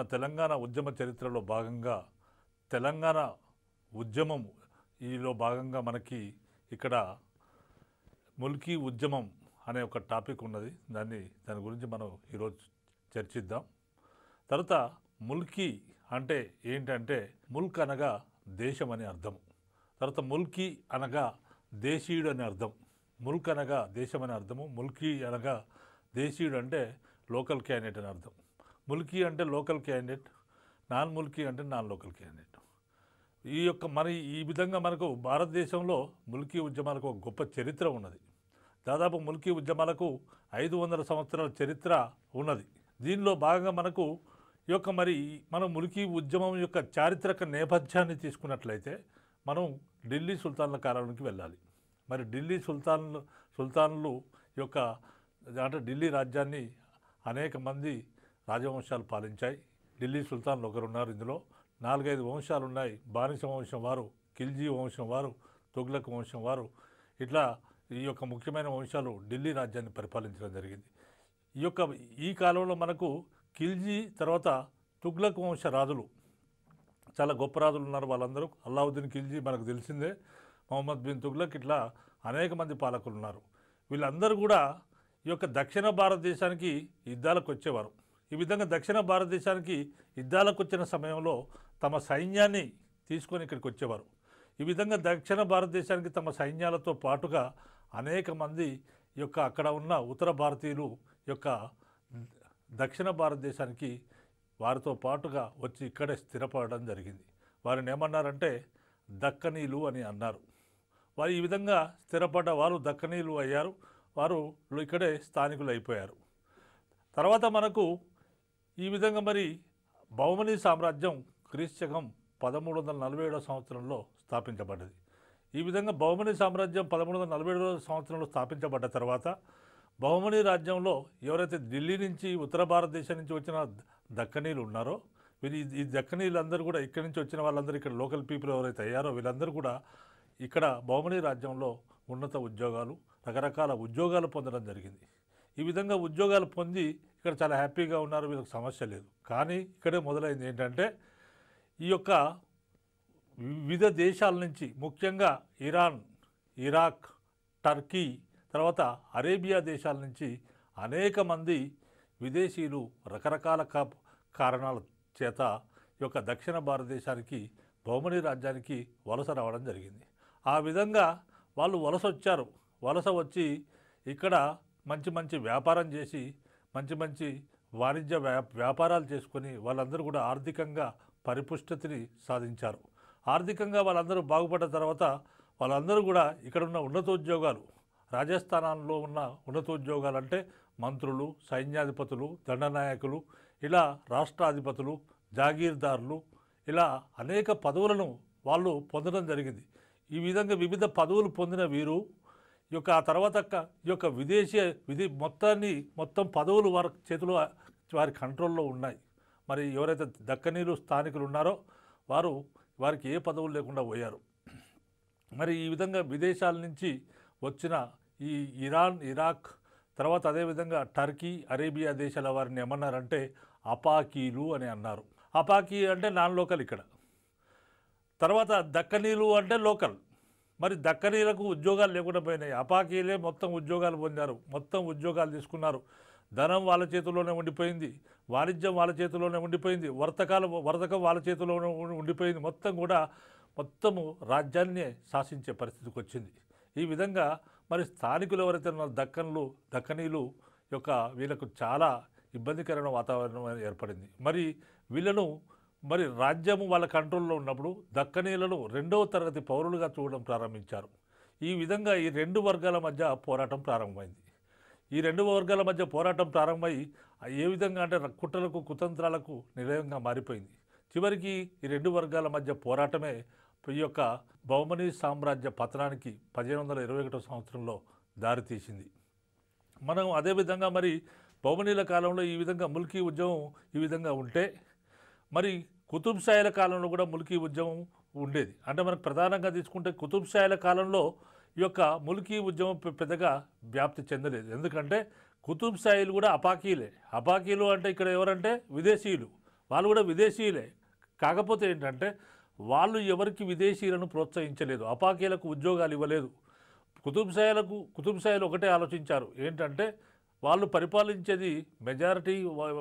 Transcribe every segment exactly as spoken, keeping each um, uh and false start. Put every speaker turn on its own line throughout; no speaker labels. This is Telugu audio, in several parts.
తెలంగాణ ఉద్యమ చరిత్రలో భాగంగా తెలంగాణ ఉద్యమం ఈలో భాగంగా మనకి ఇక్కడ ముల్కీ ఉద్యమం అనే ఒక టాపిక్ ఉన్నది. దాన్ని దాని గురించి మనం ఈరోజు చర్చిద్దాం. తర్వాత ముల్కీ అంటే ఏంటంటే ముల్క్ అనగా దేశం అని అర్థం. తర్వాత ముల్కీ అనగా దేశీయుడు అని అర్థం. ముల్క్ అనగా దేశం అని అర్థము. ముల్కీ అనగా దేశీయుడు అంటే లోకల్ క్యాండిడేట్ అని అర్థం. ముల్కీ అంటే లోకల్ క్యాండిడేట్, నాన్ ముల్కీ అంటే నాన్ లోకల్ క్యాండిడేట్. ఈ యొక్క మరి ఈ విధంగా మనకు భారతదేశంలో ముల్కీ ఉద్యమాలకు ఒక గొప్ప చరిత్ర ఉన్నది. దాదాపు ముల్కీ ఉద్యమాలకు ఐదు వందల సంవత్సరాల చరిత్ర ఉన్నది. దీనిలో భాగంగా మనకు ఈ యొక్క మరి మనం ముల్కీ ఉద్యమం యొక్క చారిత్రక నేపథ్యాన్ని తీసుకున్నట్లయితే మనం ఢిల్లీ సుల్తాన్ల కాలానికి వెళ్ళాలి. మరి ఢిల్లీ సుల్తాన్లు సుల్తాన్లు యొక్క అంటే ఢిల్లీ రాజ్యాన్ని అనేక మంది రాజవంశాలు పాలించాయి. ఢిల్లీ సుల్తాన్లు ఒకరున్నారు. ఇందులో నాలుగైదు వంశాలు ఉన్నాయి. బానిస వంశం వారు, ఖిల్జీ వంశం వారు, తుగ్లక్ వంశం వారు, ఇట్లా ఈ యొక్క ముఖ్యమైన వంశాలు ఢిల్లీ రాజ్యాన్ని పరిపాలించడం జరిగింది. ఈ యొక్క ఈ కాలంలో మనకు ఖిల్జీ తర్వాత తుగ్లక్ వంశ రాజులు చాలా గొప్ప రాజులు ఉన్నారు. వాళ్ళందరూ అల్లావుద్దీన్ ఖిల్జీ మనకు తెలిసిందే, మొహమ్మద్ బిన్ తుగ్లక్, ఇట్లా అనేక మంది పాలకులు ఉన్నారు. వీళ్ళందరూ కూడా ఈ యొక్క దక్షిణ భారతదేశానికి యుద్ధాలకు వచ్చేవారు. ఈ విధంగా దక్షిణ భారతదేశానికి యుద్ధాలకు వచ్చిన సమయంలో తమ సైన్యాన్ని తీసుకొని ఇక్కడికి వచ్చేవారు. ఈ విధంగా దక్షిణ భారతదేశానికి తమ సైన్యాలతో పాటుగా అనేక మంది ఈ యొక్క అక్కడ ఉన్న ఉత్తర భారతీయులు యొక్క దక్షిణ భారతదేశానికి వారితో పాటుగా వచ్చి ఇక్కడే స్థిరపడడం జరిగింది. వారిని ఏమన్నారంటే దక్కనీలు అని అన్నారు. వారు ఈ విధంగా స్థిరపడ్డ వారు దక్కనీలు అయ్యారు. వారు ఇక్కడే స్థానికులు అయిపోయారు. తర్వాత మనకు ఈ విధంగా మరి బహుమనీ సామ్రాజ్యం క్రీస్తకం పదమూడు వందల నలభై ఏడవ సంవత్సరంలో స్థాపించబడ్డది. ఈ విధంగా బహుమనీ సామ్రాజ్యం పదమూడు వందల నలభై ఏడవ సంవత్సరంలో స్థాపించబడ్డ తర్వాత బహుమనీ రాజ్యంలో ఎవరైతే ఢిల్లీ నుంచి ఉత్తర భారతదేశం నుంచి వచ్చిన దక్కనీలు ఉన్నారో వీళ్ళు ఈ దక్కనీలందరూ కూడా ఇక్కడి నుంచి వచ్చిన వాళ్ళందరూ ఇక్కడ లోకల్ పీపుల్ ఎవరైతే అయ్యారో వీళ్ళందరూ కూడా ఇక్కడ బహుమనీ రాజ్యంలో ఉన్నత ఉద్యోగాలు, రకరకాల ఉద్యోగాలు పొందడం జరిగింది. ఈ విధంగా ఉద్యోగాలు పొంది ఇక్కడ చాలా హ్యాపీగా ఉన్నారు. వీళ్ళకి సమస్య లేదు. కానీ ఇక్కడే మొదలైంది ఏంటంటే ఈ యొక్క వివిధ దేశాల నుంచి ముఖ్యంగా ఇరాన్, ఇరాక్, టర్కీ, తర్వాత అరేబియా దేశాల నుంచి అనేక మంది విదేశీయులు రకరకాల కారణాల చేత ఈ యొక్క దక్షిణ భారతదేశానికి బహుమనీ రాజ్యానికి వలస రావడం జరిగింది. ఆ విధంగా వాళ్ళు వలస వచ్చారు. వలస వచ్చి ఇక్కడ మంచి మంచి వ్యాపారం చేసి మంచి మంచి వాణిజ్య వ్యాపారాలు చేసుకొని వాళ్ళందరూ కూడా ఆర్థికంగా పరిపుష్టతిని సాధించారు. ఆర్థికంగా వాళ్ళందరూ బాగుపడ్డ తర్వాత వాళ్ళందరూ కూడా ఇక్కడ ఉన్న ఉన్నతోద్యోగాలు, రాజస్థానంలో ఉన్న ఉన్నతోద్యోగాలు అంటే మంత్రులు, సైన్యాధిపతులు, దండనాయకులు, ఇలా రాష్ట్రాధిపతులు, జాగీర్దారులు, ఇలా అనేక పదవులను వాళ్ళు పొందడం జరిగింది. ఈ విధంగా వివిధ పదవులు పొందిన వీరు ఈ యొక్క ఆ తర్వాత ఈ యొక్క విదేశీ విధి మొత్తాన్ని మొత్తం పదవులు వారి చేతిలో వారి కంట్రోల్లో ఉన్నాయి. మరి ఎవరైతే దక్కనీలు స్థానికులు ఉన్నారో వారు వారికి ఏ పదవులు లేకుండా పోయారు. మరి ఈ విధంగా విదేశాల నుంచి వచ్చిన ఈ ఇరాన్, ఇరాక్, తర్వాత అదేవిధంగా టర్కీ, అరేబియా దేశాల వారిని ఏమన్నారంటే అపాకీలు అని అన్నారు. అపాకీ అంటే నాన్ లోకల్ ఇక్కడ. తర్వాత దక్కనీలు అంటే లోకల్. మరి దక్కనీలకు ఉద్యోగాలు లేకుండా పోయినాయి. అపాకీలే మొత్తం ఉద్యోగాలు పొందారు. మొత్తం ఉద్యోగాలు తీసుకున్నారు. ధనం వాళ్ళ చేతుల్లోనే ఉండిపోయింది. వాణిజ్యం వాళ్ళ చేతుల్లోనే ఉండిపోయింది. వర్తకాలు వర్తకం వాళ్ళ చేతుల్లోనే ఉండిపోయింది. మొత్తం కూడా మొత్తము రాజ్యాన్ని శాసించే పరిస్థితికి వచ్చింది. ఈ విధంగా మరి స్థానికులు ఎవరైతే ఉన్నారో దక్కన్లు దక్కనీలు యొక్క వీళ్ళకు చాలా ఇబ్బందికరమైన వాతావరణం ఏర్పడింది. మరి వీళ్ళను మరి రాజ్యము వాళ్ళ కంట్రోల్లో ఉన్నప్పుడు దక్కనీలను రెండవ తరగతి పౌరులుగా చూడడం ప్రారంభించారు. ఈ విధంగా ఈ రెండు వర్గాల మధ్య పోరాటం ప్రారంభమైంది. ఈ రెండు వర్గాల మధ్య పోరాటం ప్రారంభమై ఏ విధంగా అంటే కుట్రలకు, కుతంత్రాలకు నిలయంగా మారిపోయింది. చివరికి ఈ రెండు వర్గాల మధ్య పోరాటమే ఈ యొక్క బహుమనీ సామ్రాజ్య పతనానికి పదిహేను వందల ఇరవై ఒకటో సంవత్సరంలో దారితీసింది. మనం అదేవిధంగా మరి బహుమనీల కాలంలో ఈ విధంగా ముల్కీ ఉద్యమం ఈ విధంగా ఉంటే మరి కుతుబ్ షాయిల కాలంలో కూడా ముల్కీ ఉద్యమం ఉండేది. అంటే మనకు ప్రధానంగా తీసుకుంటే కుతుబ్ షాయిల కాలంలో ఈ యొక్క ముల్కీ ఉద్యమం పెద్దగా వ్యాప్తి చెందలేదు. ఎందుకంటే కుతుబ్ షాయిలు కూడా అపాకీలే. అపాకీలు అంటే ఇక్కడ ఎవరంటే విదేశీయులు. వాళ్ళు కూడా విదేశీయులే. కాకపోతే ఏంటంటే వాళ్ళు ఎవరికి విదేశీయులను ప్రోత్సహించలేదు, అపాకీలకు ఉద్యోగాలు ఇవ్వలేదు. కుతుబ్షాలకు కుతుబ్షాయిలు ఒకటే ఆలోచించారు ఏంటంటే వాళ్ళు పరిపాలించేది మెజారిటీ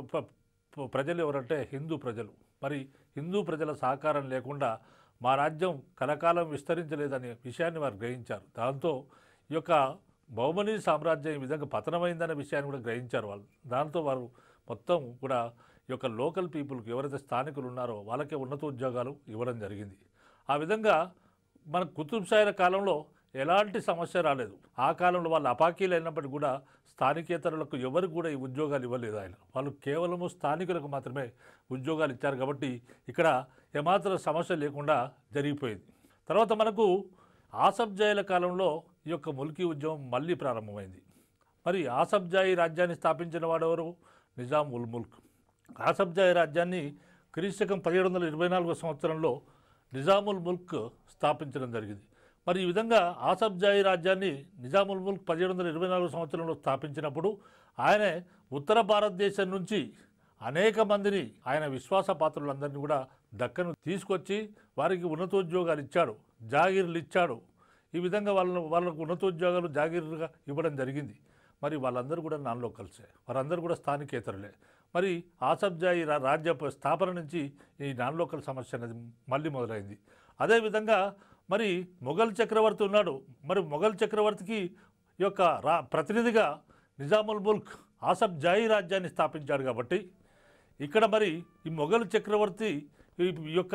ప్రజలు ఎవరంటే హిందూ ప్రజలు. మరి హిందూ ప్రజల సహకారం లేకుండా మా రాజ్యం కలకాలం విస్తరించలేదనే విషయాన్ని వారు గ్రహించారు. దాంతో ఈ యొక్క బహుమనీ సామ్రాజ్యం ఈ విధంగా పతనమైందనే విషయాన్ని కూడా గ్రహించారు వాళ్ళు. దాంతో వారు మొత్తం కూడా ఈ యొక్క లోకల్ పీపుల్కి ఎవరైతే స్థానికులు ఉన్నారో వాళ్ళకే ఉన్నత ఉద్యోగాలు ఇవ్వడం జరిగింది. ఆ విధంగా మన కుతుబ్షాయిల కాలంలో ఎలాంటి సమస్య రాలేదు. ఆ కాలంలో వాళ్ళు అపాకీలు అయినప్పటికీ కూడా స్థానికేతరులకు ఎవరికి కూడా ఈ ఉద్యోగాలు ఇవ్వలేదు ఆయన. వాళ్ళు కేవలము స్థానికులకు మాత్రమే ఉద్యోగాలు ఇచ్చారు. కాబట్టి ఇక్కడ ఏమాత్రం సమస్య లేకుండా జరిగిపోయింది. తర్వాత మనకు ఆసఫ్జాయిల కాలంలో ఈ యొక్క ముల్కీ ఉద్యమం మళ్ళీ ప్రారంభమైంది. మరి ఆసఫ్జాయి రాజ్యాన్ని స్థాపించిన వాడెవరు? నిజాం ఉల్ ముల్క్. ఆసఫ్జాయి రాజ్యాన్ని క్రీస్తకం పదిహేడు వందల ఇరవై నాలుగో సంవత్సరంలో నిజాముల్ ముల్క్ స్థాపించడం జరిగింది. మరి ఈ విధంగా ఆసఫ్జాయి రాజ్యాన్ని నిజాముల్ ముల్క్ పదిహేడు వందల ఇరవై నాలుగో సంవత్సరంలో స్థాపించినప్పుడు ఆయన ఉత్తర భారతదేశం నుంచి అనేక మందిని ఆయన విశ్వాసపాత్రులందరినీ కూడా దక్కను తీసుకొచ్చి వారికి ఉన్నతోద్యోగాలు ఇచ్చాడు, జాగీర్లు ఇచ్చాడు. ఈ విధంగా వాళ్ళ వాళ్ళకు ఉన్నతోద్యోగాలు జాగీర్లుగా ఇవ్వడం జరిగింది. మరి వాళ్ళందరూ కూడా నాన్ లోకల్సే, వారందరూ కూడా స్థానికేతరులే. మరి ఆసఫ్జాయి రాజ్య స్థాపన నుంచి ఈ నాన్ లోకల్ సమస్య అనేది మళ్ళీ మొదలైంది. అదేవిధంగా మరి మొఘల్ చక్రవర్తి ఉన్నాడు. మరి మొఘల్ చక్రవర్తికి ఈ యొక్క రా ప్రతినిధిగా నిజాముల్ ముల్క్ ఆసఫ్జాయి రాజ్యాన్ని స్థాపించాడు. కాబట్టి ఇక్కడ మరి ఈ మొఘల్ చక్రవర్తి ఈ యొక్క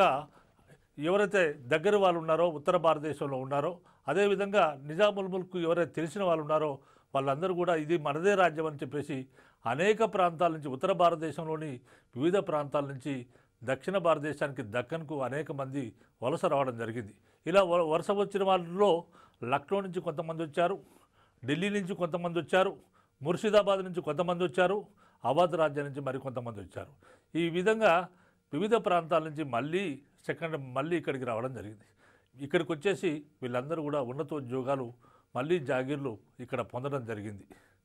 ఎవరైతే దగ్గర వాళ్ళు ఉన్నారో ఉత్తర భారతదేశంలో ఉన్నారో, అదేవిధంగా నిజాముల్ ముల్క్ ఎవరైతే తెలిసిన వాళ్ళు ఉన్నారో వాళ్ళందరూ కూడా ఇది మనదే రాజ్యం అని చెప్పేసి అనేక ప్రాంతాల నుంచి ఉత్తర భారతదేశంలోని వివిధ ప్రాంతాల నుంచి దక్షిణ భారతదేశానికి దక్కన్కు అనేక మంది వలస రావడం జరిగింది. ఇలా వలస వచ్చిన వాళ్ళలో లక్నో నుంచి కొంతమంది వచ్చారు, ఢిల్లీ నుంచి కొంతమంది వచ్చారు, ముర్షిదాబాద్ నుంచి కొంతమంది వచ్చారు, అవధ్ రాజ్యం నుంచి మరి కొంతమంది వచ్చారు. ఈ విధంగా వివిధ ప్రాంతాల నుంచి మళ్ళీ సెకండ్ మళ్ళీ ఇక్కడికి రావడం జరిగింది. ఇక్కడికి వచ్చేసి వీళ్ళందరూ కూడా ఉన్నతోద్యోగాలు మళ్ళీ జాగీర్లు ఇక్కడ పొందడం జరిగింది.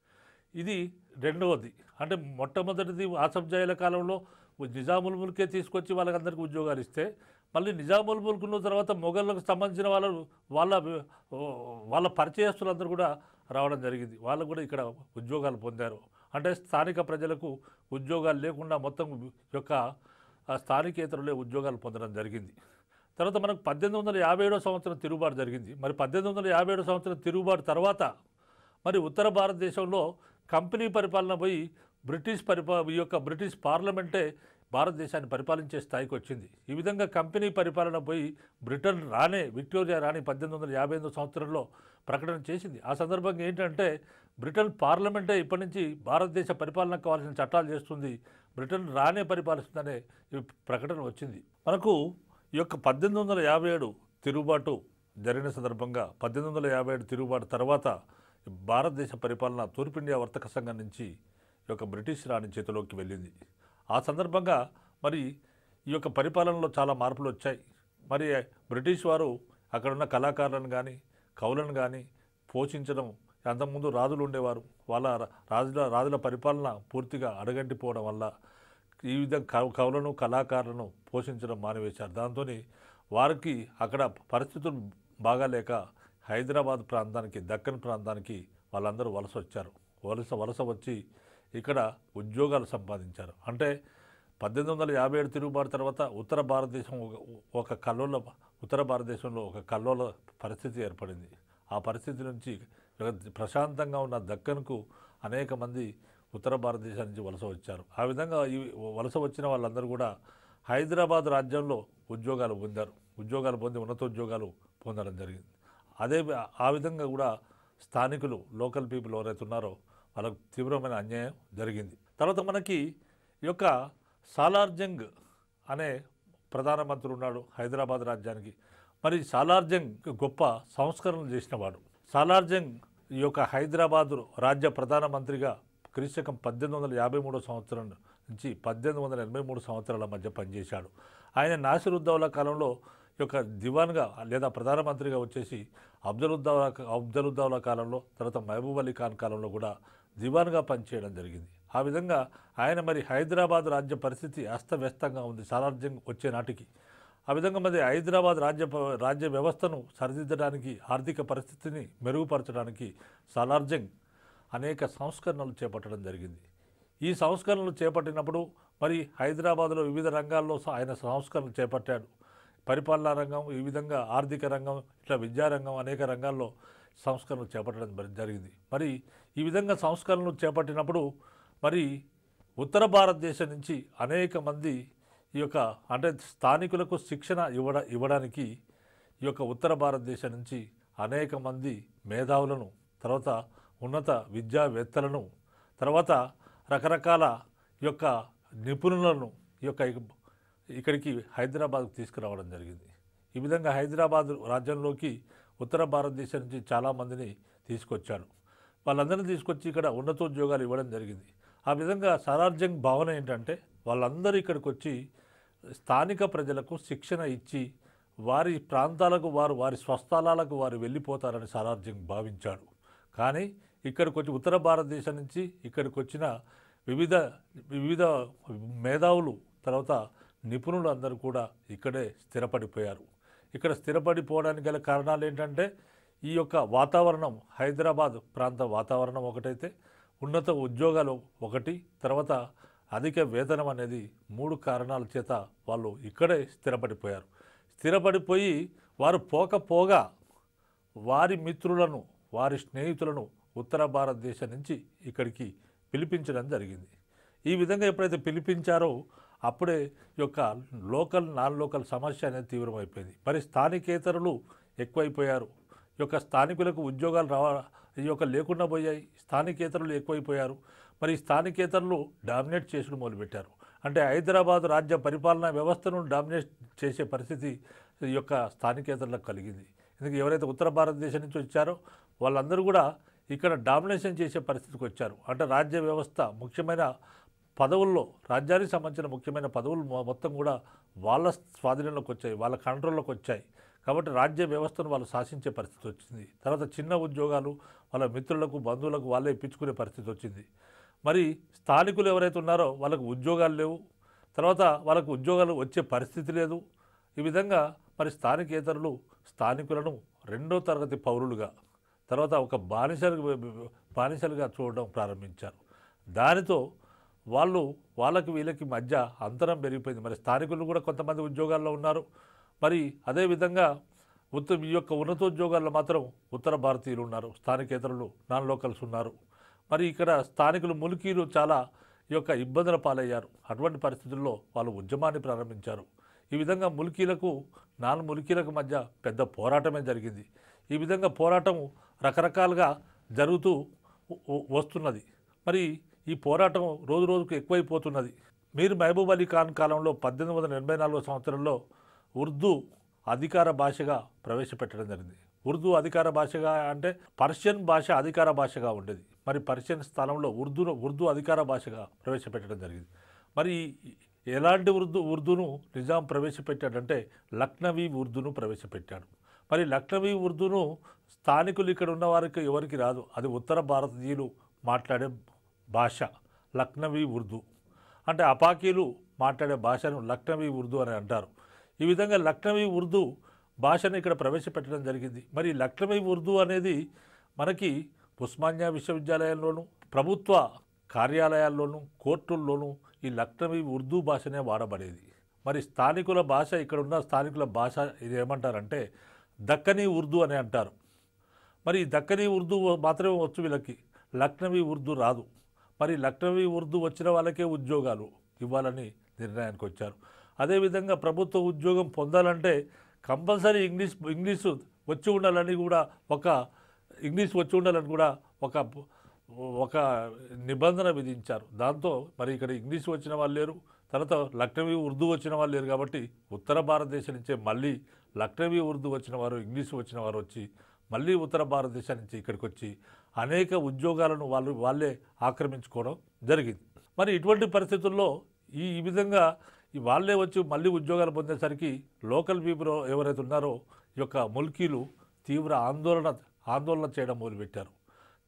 ఇది రెండవది. అంటే మొట్టమొదటిది ఆసఫ్జాయిల కాలంలో నిజాముల్ ముల్కే తీసుకొచ్చి వాళ్ళకందరికీ ఉద్యోగాలు ఇస్తే, మళ్ళీ నిజాముల్ ముల్క్ను తర్వాత మొఘళ్ళకు సంబంధించిన వాళ్ళ వాళ్ళ వాళ్ళ పరిచయస్తులందరూ కూడా రావడం జరిగింది. వాళ్ళు కూడా ఇక్కడ ఉద్యోగాలు పొందారు. అంటే స్థానిక ప్రజలకు ఉద్యోగాలు లేకుండా మొత్తం యొక్క స్థానికేతరులే ఉద్యోగాలు పొందడం జరిగింది. తర్వాత మనకు పద్దెనిమిది వందల యాభై ఏడో సంవత్సరం తిరుగుబాటు జరిగింది. మరి పద్దెనిమిది వందల యాభై ఏడో సంవత్సరం తిరుగుబాటు తర్వాత మరి ఉత్తర భారతదేశంలో కంపెనీ పరిపాలన పోయి బ్రిటిష్ పరిపా ఈ యొక్క బ్రిటిష్ పార్లమెంటే భారతదేశాన్ని పరిపాలించే స్థాయికి వచ్చింది. ఈ విధంగా కంపెనీ పరిపాలన పోయి బ్రిటన్ రానే విక్టోరియా రాణి పద్దెనిమిది వందల యాభై ఎనిమిదో సంవత్సరంలో ప్రకటన చేసింది. ఆ సందర్భంగా ఏంటంటే బ్రిటన్ పార్లమెంటే ఇప్పటి నుంచి భారతదేశ పరిపాలనకు కావాల్సిన చట్టాలు చేస్తుంది, బ్రిటన్ రానే పరిపాలిస్తుందనే ప్రకటన వచ్చింది. మనకు ఈ యొక్క పద్దెనిమిది వందల యాభై ఏడు తిరుగుబాటు జరిగిన సందర్భంగా పద్దెనిమిది వందల యాభై ఏడు తిరుగుబాటు తర్వాత భారతదేశ పరిపాలన తూర్పు ఇండియా వర్తక సంఘం నుంచి ఈ యొక్క బ్రిటిష్ రాణి చేతిలోకి వెళ్ళింది. ఆ సందర్భంగా మరి ఈ యొక్క పరిపాలనలో చాలా మార్పులు వచ్చాయి. మరి బ్రిటిష్ వారు అక్కడున్న కళాకారులను కానీ కవులను కానీ పోషించడం, అంతకుముందు రాజులు ఉండేవారు, వాళ్ళ రాజుల రాజుల పరిపాలన పూర్తిగా అడగంటిపోవడం వల్ల ఈ విధంగా కవులను కళాకారులను పోషించడం మానివేశారు. దాంతో వారికి అక్కడ పరిస్థితులు బాగాలేక హైదరాబాద్ ప్రాంతానికి దక్కన్ ప్రాంతానికి వాళ్ళందరూ వలస వచ్చారు. వలస వలస వచ్చి ఇక్కడ ఉద్యోగాలు సంపాదించారు. అంటే పద్దెనిమిది వందల యాభై ఏడు తిరుగుబాటు తర్వాత ఉత్తర భారతదేశం ఒక కల్లోల ఉత్తర భారతదేశంలో ఒక కల్లోల పరిస్థితి ఏర్పడింది. ఆ పరిస్థితి నుంచి ప్రశాంతంగా ఉన్న దక్కన్కు అనేక మంది ఉత్తర భారతదేశం నుంచి వలస వచ్చారు. ఆ విధంగా ఈ వలస వచ్చిన వాళ్ళందరూ కూడా హైదరాబాద్ రాజ్యంలో ఉద్యోగాలు పొందారు. ఉద్యోగాలు పొంది ఉన్నతోద్యోగాలు పొందడం జరిగింది. అదే ఆ విధంగా కూడా స్థానికులు లోకల్ పీపుల్ ఎవరైతే ఉన్నారో వాళ్ళకు తీవ్రమైన అన్యాయం జరిగింది. తర్వాత మనకి ఈ యొక్క సాలార్జంగ్ అనే ప్రధానమంత్రి ఉన్నాడు హైదరాబాద్ రాజ్యానికి. మరి సాలార్జంగ్ గొప్ప సంస్కరణలు చేసినవాడు. సాలార్జంగ్ ఈ యొక్క హైదరాబాదు రాజ్య ప్రధానమంత్రిగా క్రీస్తకం పద్దెనిమిది వందల యాభై మూడో సంవత్సరం నుంచి పద్దెనిమిది వందల ఎనభై మూడు సంవత్సరాల మధ్య పనిచేశాడు. ఆయన నాసిరుద్దౌలా కాలంలో ఈ యొక్క దివాన్గా లేదా ప్రధానమంత్రిగా వచ్చేసి అఫ్జలుద్దౌలా అఫ్జలుద్దౌలా కాలంలో తర్వాత మహబూబ్ అలీ ఖాన్ కాలంలో కూడా దివాన్గా పనిచేయడం జరిగింది. ఆ విధంగా ఆయన మరి హైదరాబాద్ రాజ్య పరిస్థితి అస్తవ్యస్తంగా ఉంది సాలార్జంగ్ వచ్చే నాటికి. ఆ విధంగా మరి హైదరాబాద్ రాజ్య రాజ్య వ్యవస్థను సరిదిద్దడానికి, ఆర్థిక పరిస్థితిని మెరుగుపరచడానికి సాలార్జంగ్ అనేక సంస్కరణలు చేపట్టడం జరిగింది. ఈ సంస్కరణలు చేపట్టినప్పుడు మరి హైదరాబాద్లో వివిధ రంగాల్లో ఆయన సంస్కరణలు చేపట్టాడు. పరిపాలనా రంగం, ఈ విధంగా ఆర్థిక రంగం, ఇట్లా విద్యారంగం, అనేక రంగాల్లో సంస్కరణలు చేపట్టడం జరిగింది. మరి ఈ విధంగా సంస్కరణలు చేపట్టినప్పుడు మరి ఉత్తర భారతదేశం నుంచి అనేక మంది ఈ యొక్క అంటే స్థానికులకు శిక్షణ ఇవ్వడ ఇవ్వడానికి ఈ యొక్క ఉత్తర భారతదేశం నుంచి అనేక మంది మేధావులను, తర్వాత ఉన్నత విద్యావేత్తలను, తర్వాత రకరకాల ఈ యొక్క నిపుణులను ఈ యొక్క ఇక్కడికి హైదరాబాద్కు తీసుకురావడం జరిగింది. ఈ విధంగా హైదరాబాద్ రాజ్యంలోకి ఉత్తర భారతదేశం నుంచి చాలామందిని తీసుకొచ్చాడు. వాళ్ళందరినీ తీసుకొచ్చి ఇక్కడ ఉన్నతోద్యోగాలు ఇవ్వడం జరిగింది. ఆ విధంగా సాలార్జంగ్ భావన ఏంటంటే వాళ్ళందరూ ఇక్కడికి వచ్చి స్థానిక ప్రజలకు శిక్షణ ఇచ్చి వారి ప్రాంతాలకు వారు, వారి స్వస్థలాలకు వారు వెళ్ళిపోతారని సాలార్జంగ్ భావించాడు. కానీ ఇక్కడికి వచ్చి ఉత్తర భారతదేశం నుంచి ఇక్కడికి వచ్చిన వివిధ వివిధ మేధావులు, తర్వాత నిపుణులు అందరూ కూడా ఇక్కడే స్థిరపడిపోయారు. ఇక్కడ స్థిరపడిపోవడానికి గల కారణాలు ఏంటంటే ఈ యొక్క వాతావరణం, హైదరాబాద్ ప్రాంత వాతావరణం ఒకటైతే, ఉన్నత ఉద్యోగాలు ఒకటి, తర్వాత అధిక వేతనం అనేది మూడు కారణాల చేత వాళ్ళు ఇక్కడే స్థిరపడిపోయారు. స్థిరపడిపోయి వారు పోకపోగా వారి మిత్రులను, వారి స్నేహితులను ఉత్తర భారతదేశం నుంచి ఇక్కడికి పిలిపించడం జరిగింది. ఈ విధంగా ఎప్పుడైతే పిలిపించారో అప్పుడే ఈ యొక్క లోకల్ నాన్ లోకల్ సమస్య అనేది తీవ్రమైపోయింది. మరి స్థానికేతరులు ఎక్కువైపోయారు. ఈ యొక్క స్థానికులకు ఉద్యోగాలు రావ ఈ యొక్క లేకుండా పోయాయి. స్థానికేతరులు ఎక్కువైపోయారు. మరి స్థానికేతరులు డామినేట్ చేసుడు మొదలుపెట్టారు. అంటే హైదరాబాద్ రాజ్య పరిపాలనా వ్యవస్థను డామినేట్ చేసే పరిస్థితి ఈ యొక్క స్థానికేతరులకు కలిగింది. ఎందుకంటే ఎవరైతే ఉత్తర భారతదేశం నుంచి వచ్చారో వాళ్ళందరూ కూడా ఇక్కడ డామినేషన్ చేసే పరిస్థితికి వచ్చారు. అంటే రాజ్య వ్యవస్థ ముఖ్యమైన పదవుల్లో, రాజ్యానికి సంబంధించిన ముఖ్యమైన పదవులు మొత్తం కూడా వాళ్ళ స్వాధీనంలోకి వచ్చాయి, వాళ్ళ కంట్రోల్లోకి వచ్చాయి. కాబట్టి రాజ్య వ్యవస్థను వాళ్ళు శాసించే పరిస్థితి వచ్చింది. తర్వాత చిన్న ఉద్యోగాలు వాళ్ళ మిత్రులకు, బంధువులకు వాళ్ళే ఇప్పించుకునే పరిస్థితి వచ్చింది. మరి స్థానికులు ఎవరైతే ఉన్నారో వాళ్ళకు ఉద్యోగాలు లేవు, తర్వాత వాళ్ళకు ఉద్యోగాలు వచ్చే పరిస్థితి లేదు. ఈ విధంగా మరి స్థానికేతరులు స్థానికులను రెండో తరగతి పౌరులుగా, తర్వాత ఒక బానిసలు బానిసలుగా చూడడం ప్రారంభించారు. దానితో వాళ్ళు వాళ్ళకి వీళ్ళకి మధ్య అంతరం పెరిగిపోయింది. మరి స్థానికులు కూడా కొంతమంది ఉద్యోగాల్లో ఉన్నారు. మరి అదేవిధంగా ఉత్త ఈ యొక్క ఉన్నతోద్యోగాల్లో మాత్రం ఉత్తర భారతీయులు ఉన్నారు, స్థానికేతరులు నాన్ లోకల్స్ ఉన్నారు. మరి ఇక్కడ స్థానికులు ములికీలు చాలా ఈ యొక్క ఇబ్బందుల పాలయ్యారు. అటువంటి పరిస్థితుల్లో వాళ్ళు ఉద్యమాన్ని ప్రారంభించారు. ఈ విధంగా ములికీలకు, నాన్ ములికీలకు మధ్య పెద్ద పోరాటమే జరిగింది. ఈ విధంగా పోరాటం రకరకాలుగా జరుగుతూ వస్తున్నది. మరి ఈ పోరాటం రోజు రోజుకు ఎక్కువైపోతున్నది. మీర్ మహబూబ్ అలీ ఖాన్ కాలంలో పద్దెనిమిది వందల ఎనభై నాలుగో సంవత్సరంలో ఉర్దూ అధికార భాషగా ప్రవేశపెట్టడం జరిగింది. ఉర్దూ అధికార భాషగా అంటే పర్షియన్ భాష అధికార భాషగా ఉండేది. మరి పర్షియన్ స్థానంలో ఉర్దూ ఉర్దూ అధికార భాషగా ప్రవేశపెట్టడం జరిగింది. మరి ఎలాంటి ఉర్దూ ఉర్దూను నిజాం ప్రవేశపెట్టాడంటే లక్నవీ ఉర్దూను ప్రవేశపెట్టాడు. మరి లక్నవీ ఉర్దూను స్థానికులు ఇక్కడ ఉన్న వారికి ఎవరికి రాదు. అది ఉత్తర భారతీయులు మాట్లాడే భాష లక్నవీ ఉర్దూ. అంటే అపాకీలు మాట్లాడే భాషను లక్నవీ ఉర్దూ అని అంటారు. ఈ విధంగా లక్నవీ ఉర్దూ భాషను ఇక్కడ ప్రవేశపెట్టడం జరిగింది. మరి లక్నవీ ఉర్దూ అనేది మనకి ఉస్మానియా విశ్వవిద్యాలయంలోనూ, ప్రభుత్వ కార్యాలయాల్లోనూ, కోర్టుల్లోనూ ఈ లక్నవీ ఉర్దూ భాషనే వాడబడేది. మరి స్థానికుల భాష, ఇక్కడ ఉన్న స్థానికుల భాష ఇది ఏమంటారంటే దక్కనీ ఉర్దూ అని అంటారు. మరి దక్కనీ ఉర్దూ మాత్రమే వచ్చు వీళ్ళకి, లక్నవీ ఉర్దూ రాదు. మరి లక్నవీ ఉర్దూ వచ్చిన వాళ్ళకే ఉద్యోగాలు ఇవ్వాలని నిర్ణయానికి వచ్చారు. అదేవిధంగా ప్రభుత్వ ఉద్యోగం పొందాలంటే కంపల్సరీ ఇంగ్లీష్ ఇంగ్లీషు వచ్చి ఉండాలని కూడా ఒక ఇంగ్లీష్ వచ్చి ఉండాలని కూడా ఒక ఒక నిబంధన విధించారు. దాంతో మరి ఇక్కడ ఇంగ్లీష్ వచ్చిన వాళ్ళు లేరు, తర్వాత లక్నవీ ఉర్దూ వచ్చిన వాళ్ళు లేరు. కాబట్టి ఉత్తర భారతదేశం నుంచే మళ్ళీ లక్నవీ ఉర్దూ వచ్చిన వారు, ఇంగ్లీష్ వచ్చిన వారు వచ్చి మళ్ళీ ఉత్తర భారతదేశం నుంచి ఇక్కడికి వచ్చి అనేక ఉద్యోగాలను వాళ్ళు వాళ్ళే ఆక్రమించుకోవడం జరిగింది. మరి ఇటువంటి పరిస్థితుల్లో ఈ ఈ విధంగా ఈ వాళ్ళే వచ్చి మళ్ళీ ఉద్యోగాలు పొందేసరికి లోకల్ పీపుల్ ఎవరైతే ఉన్నారో ఈ యొక్క ముల్కీలు తీవ్ర ఆందోళన ఆందోళన చేయడం మొదలుపెట్టారు.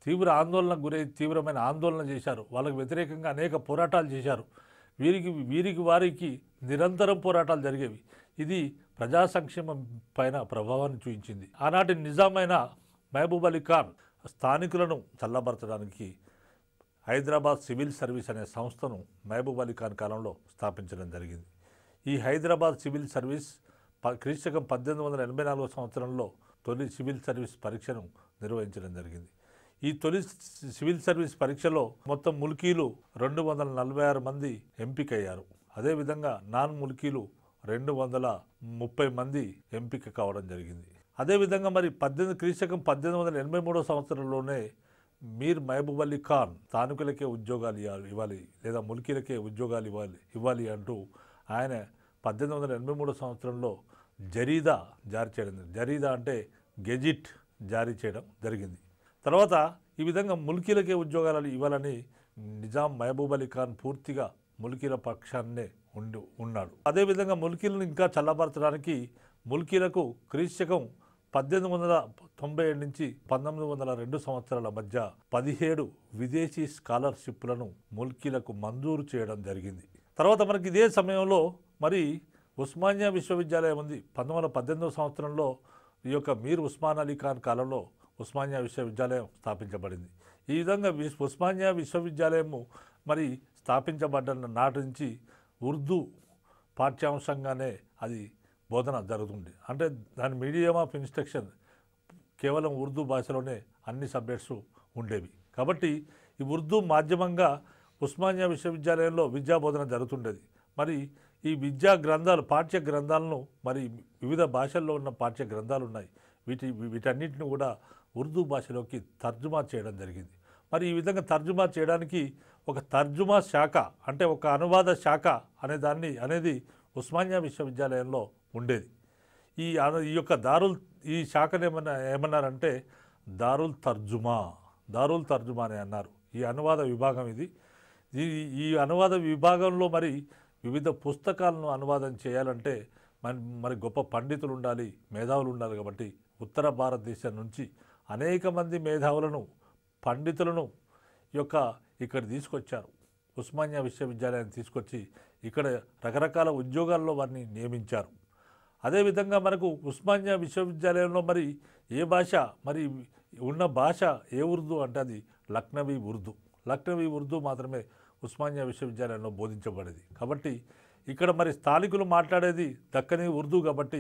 తీవ్ర ఆందోళనకు గురై తీవ్రమైన ఆందోళన చేశారు. వాళ్ళకు వ్యతిరేకంగా అనేక పోరాటాలు చేశారు. వీరికి వీరికి వారికి నిరంతరం పోరాటాలు జరిగేవి. ఇది ప్రజా సంక్షేమం పైన ప్రభావాన్ని చూపించింది. ఆనాటి నిజామైన మహబూబ్ అలీ ఖాన్ స్థానికులను చల్లబరచడానికి హైదరాబాద్ సివిల్ సర్వీస్ అనే సంస్థను మహబూబ్ అలీ ఖాన్ కాలంలో స్థాపించడం జరిగింది. ఈ హైదరాబాద్ సివిల్ సర్వీస్ ప క్రీస్తకం పద్దెనిమిది వందల ఎనభై నాలుగో సంవత్సరంలో తొలి సివిల్ సర్వీస్ పరీక్షను నిర్వహించడం జరిగింది. ఈ తొలి సివిల్ సర్వీస్ పరీక్షలో మొత్తం ముల్కీలు రెండు వందల నలభై ఆరు మంది ఎంపికయ్యారు. అదేవిధంగా నాన్ ముల్కీలు రెండు వందల ముప్పై మంది ఎంపిక కావడం జరిగింది. అదేవిధంగా మరి పద్దెనిమిది క్రీస్తకం పద్దెనిమిది వందల ఎనభై మూడో సంవత్సరంలోనే మీర్ మహబూబ్ అలీ ఖాన్ స్థానికులకే ఉద్యోగాలు ఇవ్వాలి లేదా ముల్కీలకే ఉద్యోగాలు ఇవ్వాలి ఇవ్వాలి అంటూ ఆయన పద్దెనిమిది వందల ఎనభై మూడో సంవత్సరంలో జరీదా జారీ చేయడం జరీదా అంటే గెజిట్ జారీ చేయడం జరిగింది. తర్వాత ఈ విధంగా ముల్కీలకే ఉద్యోగాలు ఇవ్వాలని నిజాం మహబూబ్ అలీ ఖాన్ పూర్తిగా ముల్కీల పక్షాన్నే ఉండి ఉన్నాడు. అదేవిధంగా ముల్కీలను ఇంకా చల్లబరచడానికి ముల్కీలకు క్రీస్తకం పద్దెనిమిది వందల తొంభై ఏడు నుంచి పంతొమ్మిది వందల రెండు సంవత్సరాల మధ్య పదిహేడు విదేశీ స్కాలర్షిప్లను ముల్కీలకు మంజూరు చేయడం జరిగింది. తర్వాత మనకి ఇదే సమయంలో మరి ఉస్మానియా విశ్వవిద్యాలయం ఉంది. పంతొమ్మిది వందల పద్దెనిమిదవ సంవత్సరంలో ఈ యొక్క మీర్ ఉస్మాన్ అలీ ఖాన్ కాలంలో ఉస్మానియా విశ్వవిద్యాలయం స్థాపించబడింది. ఈ విధంగా ఉస్మానియా విశ్వవిద్యాలయము మరి స్థాపించబడ్డ నాటి నుంచి ఉర్దూ పాఠ్యాంశంగానే అది బోధన జరుగుతుంది. అంటే దాని మీడియం ఆఫ్ ఇన్స్ట్రక్షన్ కేవలం ఉర్దూ భాషలోనే అన్ని సబ్జెక్ట్స్ ఉండేవి. కాబట్టి ఈ ఉర్దూ మాధ్యమంగా ఉస్మానియా విశ్వవిద్యాలయంలో విద్యా బోధన జరుగుతుండేది. మరి ఈ విద్యా గ్రంథాలు పాఠ్య గ్రంథాలను మరి వివిధ భాషల్లో ఉన్న పాఠ్య గ్రంథాలు ఉన్నాయి. వీటి వీటన్నిటిని కూడా ఉర్దూ భాషలోకి తర్జుమా చేయడం జరిగింది. మరి ఈ విధంగా తర్జుమా చేయడానికి ఒక తర్జుమా శాఖ అంటే ఒక అనువాద శాఖ అనే దాన్ని అనేది ఉస్మానియా విశ్వవిద్యాలయంలో ఉండేది. ఈ ఈ యొక్క దారుల్ ఈ శాఖను ఏమన్నా ఏమన్నారంటే దారుల్ తర్జుమా దారుల్ తర్జుమా అని అన్నారు. ఈ అనువాద విభాగం ఇది. ఈ ఈ అనువాద విభాగంలో మరి వివిధ పుస్తకాలను అనువాదం చేయాలంటే మరి మరి గొప్ప పండితులు ఉండాలి, మేధావులు ఉండాలి. కాబట్టి ఉత్తర భారతదేశం నుంచి అనేక మంది మేధావులను పండితులను యొక్క ఇక్కడ తీసుకొచ్చారు. ఉస్మానియా విశ్వవిద్యాలయాన్ని తీసుకొచ్చి ఇక్కడ రకరకాల ఉద్యోగాల్లో వారిని నియమించారు. అదేవిధంగా మనకు ఉస్మానియా విశ్వవిద్యాలయంలో మరి ఏ భాష మరి ఉన్న భాష ఏ ఉర్దూ అంటే అది లక్నవీ ఉర్దూ లక్నవీ ఉర్దూ మాత్రమే ఉస్మానియా విశ్వవిద్యాలయంలో బోధించబడేది. కాబట్టి ఇక్కడ మరి స్థానికులు మాట్లాడేది దక్కని ఉర్దూ. కాబట్టి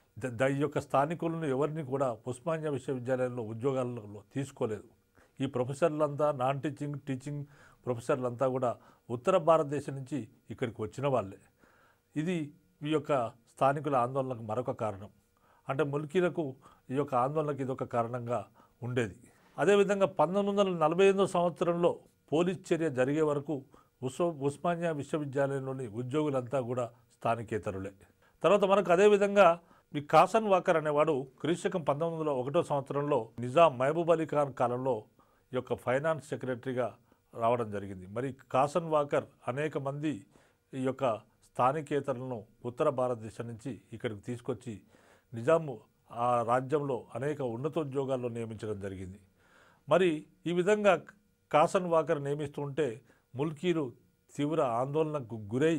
ఈ యొక్క స్థానికులను ఎవరిని కూడా ఉస్మానియా విశ్వవిద్యాలయంలో ఉద్యోగాలలో తీసుకోలేదు. ఈ ప్రొఫెసర్లంతా నాన్ టీచింగ్ టీచింగ్ ప్రొఫెసర్లంతా కూడా ఉత్తర భారతదేశం నుంచి ఇక్కడికి వచ్చిన వాళ్ళే. ఇది ఈ యొక్క స్థానికుల ఆందోళనకు మరొక కారణం. అంటే ముల్కీలకు ఈ యొక్క ఆందోళనకు ఇదొక కారణంగా ఉండేది. అదేవిధంగా పంతొమ్మిది వందల నలభై ఎనిమిదో సంవత్సరంలో పోలీస్ చర్య జరిగే వరకు ఉస్ ఉస్మానియా విశ్వవిద్యాలయంలోని ఉద్యోగులంతా కూడా స్థానికేతరులే. తర్వాత మనకు అదేవిధంగా ఈ కాసన్ వాకర్ అనేవాడు క్రీస్తకం పంతొమ్మిది వందల ఒకటో సంవత్సరంలో నిజాం మహబూబ్ అలీ ఖాన్ కాలంలో ఈ యొక్క ఫైనాన్స్ సెక్రటరీగా రావడం జరిగింది. మరి కాసన్ వాకర్ అనేక మంది ఈ యొక్క స్థానికేతరులను ఉత్తర భారతదేశం నుంచి ఇక్కడికి తీసుకొచ్చి నిజాము ఆ రాజ్యంలో అనేక ఉన్నతోద్యోగాల్లో నియమించడం జరిగింది. మరి ఈ విధంగా కాసన్ వాకర్ నియమిస్తుంటే ముల్కీలు తీవ్ర ఆందోళనకు గురై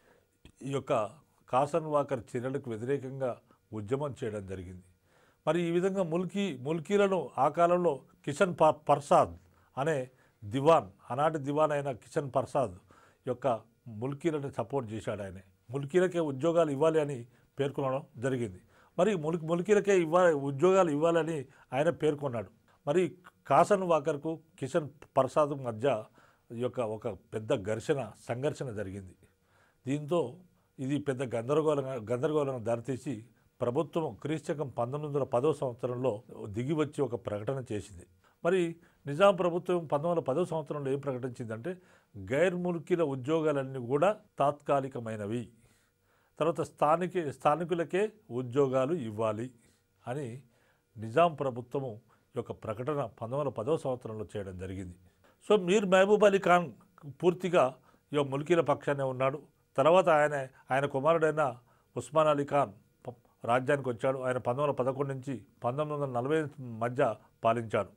ఈ యొక్క కాసన్ వాకర్ చర్యలకు వ్యతిరేకంగా ఉద్యమం చేయడం జరిగింది. మరి ఈ విధంగా ముల్కీ ముల్కీలను ఆ కాలంలో కిషన్ పర్సాద్ అనే దివాన్ ఆనాటి దివాన్ అయిన కిషన్ పర్సాద్ యొక్క ముల్కీలను సపోర్ట్ చేశాడు. ఆయన ముల్కీలకే ఉద్యోగాలు ఇవ్వాలి అని పేర్కొనడం జరిగింది. మరి ముల్ ముల్కీలకే ఇవ్వాలి ఉద్యోగాలు ఇవ్వాలని ఆయన పేర్కొన్నాడు. మరి కాసన్ వాకర్కు కిషన్ పర్సాద్ మధ్య ఈ యొక్క ఒక పెద్ద ఘర్షణ సంఘర్షణ జరిగింది. దీంతో ఇది పెద్ద గందరగోళంగా గందరగోళంగా దారితీసి ప్రభుత్వం క్రీస్తకం పంతొమ్మిది వందల పదో సంవత్సరంలో దిగి వచ్చి ఒక ప్రకటన చేసింది. మరి నిజాం ప్రభుత్వం పంతొమ్మిది వందల పదో సంవత్సరంలో ఏం ప్రకటించిందంటే గైర్ ముల్కీల ఉద్యోగాలన్నీ కూడా తాత్కాలికమైనవి, తర్వాత స్థానిక స్థానికులకే ఉద్యోగాలు ఇవ్వాలి అని నిజాం ప్రభుత్వము యొక్క ప్రకటన పంతొమ్మిది వందల పదో సంవత్సరంలో చేయడం జరిగింది. సో మీర్ మహబూబ్ అలీ ఖాన్ పూర్తిగా ఈ ముల్కీల పక్షానే ఉన్నాడు. తర్వాత ఆయన ఆయన కుమారుడైన ఉస్మాన్ అలీ ఖాన్ రాజ్యానికి వచ్చాడు. ఆయన పంతొమ్మిది వందల పదకొండు నుంచి పంతొమ్మిది వందల నలభై మధ్య పాలించాడు.